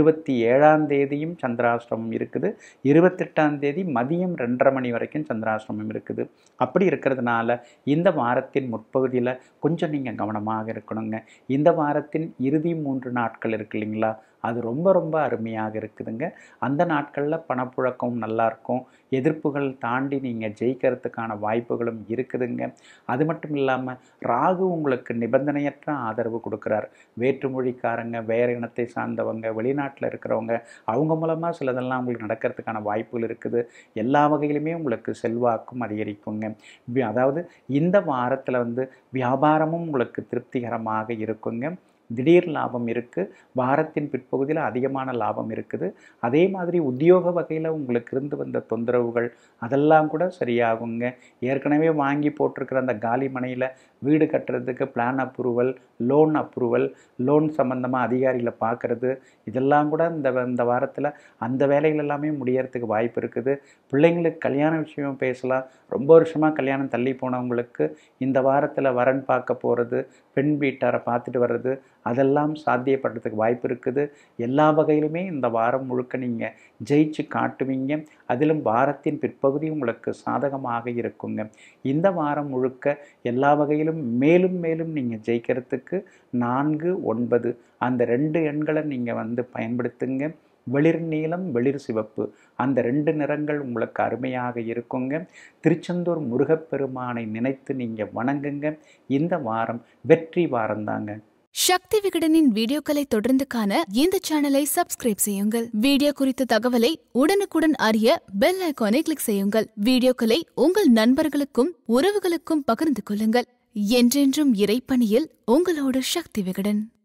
27ஆம் தேதியும் சந்திராஷ்டமம் இருக்குது. 28ஆம் தேதி மதியம் 2:30 மணி வரைக்கும் சந்திராஷ்டமம் இருக்குது. அப்படி இருக்கிறதுனால இந்த வாரத்தின் முற்பகுதியில் கொஞ்சம் நீங்கள் கவனமாக இருக்கணுங்க. இந்த வாரத்தின் இறுதி 3 நாட்கள் இருக்கு இல்லைங்களா, அது ரொம்ப ரொம்ப அருமையாக இருக்குதுங்க. அந்த நாட்களில் பணப்புழக்கம் நல்லாயிருக்கும். எதிர்ப்புகள் தாண்டி நீங்கள் ஜெயிக்கிறதுக்கான வாய்ப்புகளும் இருக்குதுங்க. அது மட்டும் இல்லாமல் ராகு உங்களுக்கு நிபந்தனையற்ற ஆதரவு கொடுக்குறார். வேற்றுமொழிக்காரங்க, வேறு இனத்தை சார்ந்தவங்க, வெளிநாட்டில் இருக்கிறவங்க, அவங்க மூலமாக சிலதெல்லாம் உங்களுக்கு நடக்கிறதுக்கான வாய்ப்புகள் இருக்குது. எல்லா வகையிலுமே உங்களுக்கு செல்வாக்கும் அதிகரிக்குங்க. அதாவது இந்த வாரத்தில் வந்து வியாபாரமும் உங்களுக்கு திருப்திகரமாக இருக்குங்க. திடீர் லாபம் இருக்குது. வாரத்தின் பிற்பகுதியில் அதிகமான லாபம் இருக்குது. அதே மாதிரி உத்தியோக வகையில் உங்களுக்கு இருந்து வந்த தொந்தரவுகள் அதெல்லாம் கூட சரியாகுங்க. ஏற்கனவே வாங்கி போட்டிருக்கிற அந்த காலி மனையில் வீடு கட்டுறதுக்கு plan approval, loan approval, loan சம்மந்தமாக அதிகாரிகளை பார்க்குறது, இதெல்லாம் கூட இந்த வாரத்தில் அந்த வேலைகள் எல்லாமே முடியறதுக்கு வாய்ப்பு இருக்குது. பிள்ளைங்களுக்கு கல்யாண விஷயம் பேசலாம். ரொம்ப வருஷமாக கல்யாணம் தள்ளி போனவங்களுக்கு இந்த வாரத்தில் வரன் பார்க்க போகிறது, பெண் வீட்டாரை பார்த்துட்டு வர்றது, அதெல்லாம் சாத்தியப்படுறதுக்கு வாய்ப்பு இருக்குது. எல்லா வகையிலுமே இந்த வாரம் முழுக்க நீங்கள் ஜெயிச்சு காட்டுவீங்க. அதிலும் வாரத்தின் பிற்பகுதி உங்களுக்கு சாதகமாக இருக்குங்க. இந்த வாரம் முழுக்க எல்லா வகையிலும் மேலும் மேலும் நீங்கள் ஜெயிக்கிறதுக்கு 4, 9 அந்த 2 எண்களை நீங்கள் வந்து பயன்படுத்துங்க. வெளிர் நீலம், வெளிர் சிவப்பு அந்த 2 நிறங்கள் உங்களுக்கு அருமையாக இருக்குங்க. திருச்செந்தூர் முருகப்பெருமானை நினைத்து நீங்கள் வணங்குங்க. இந்த வாரம் வெற்றி வாரம்தாங்க. சக்தி விகடனின் வீடியோக்களை தொடர்ந்து காண இந்த சேனலை சப்ஸ்கிரைப் செய்யுங்கள். வீடியோ குறித்த தகவலை உடனுக்குடன் அறிய பெல் ஐகானை கிளிக் செய்யுங்கள். வீடியோக்களை உங்கள் நண்பர்களுக்கும் உறவுகளுக்கும் பகிர்ந்து கொள்ளுங்கள். என்றென்றும் இறைப்பணியில் உங்களோடு சக்தி விகடன்.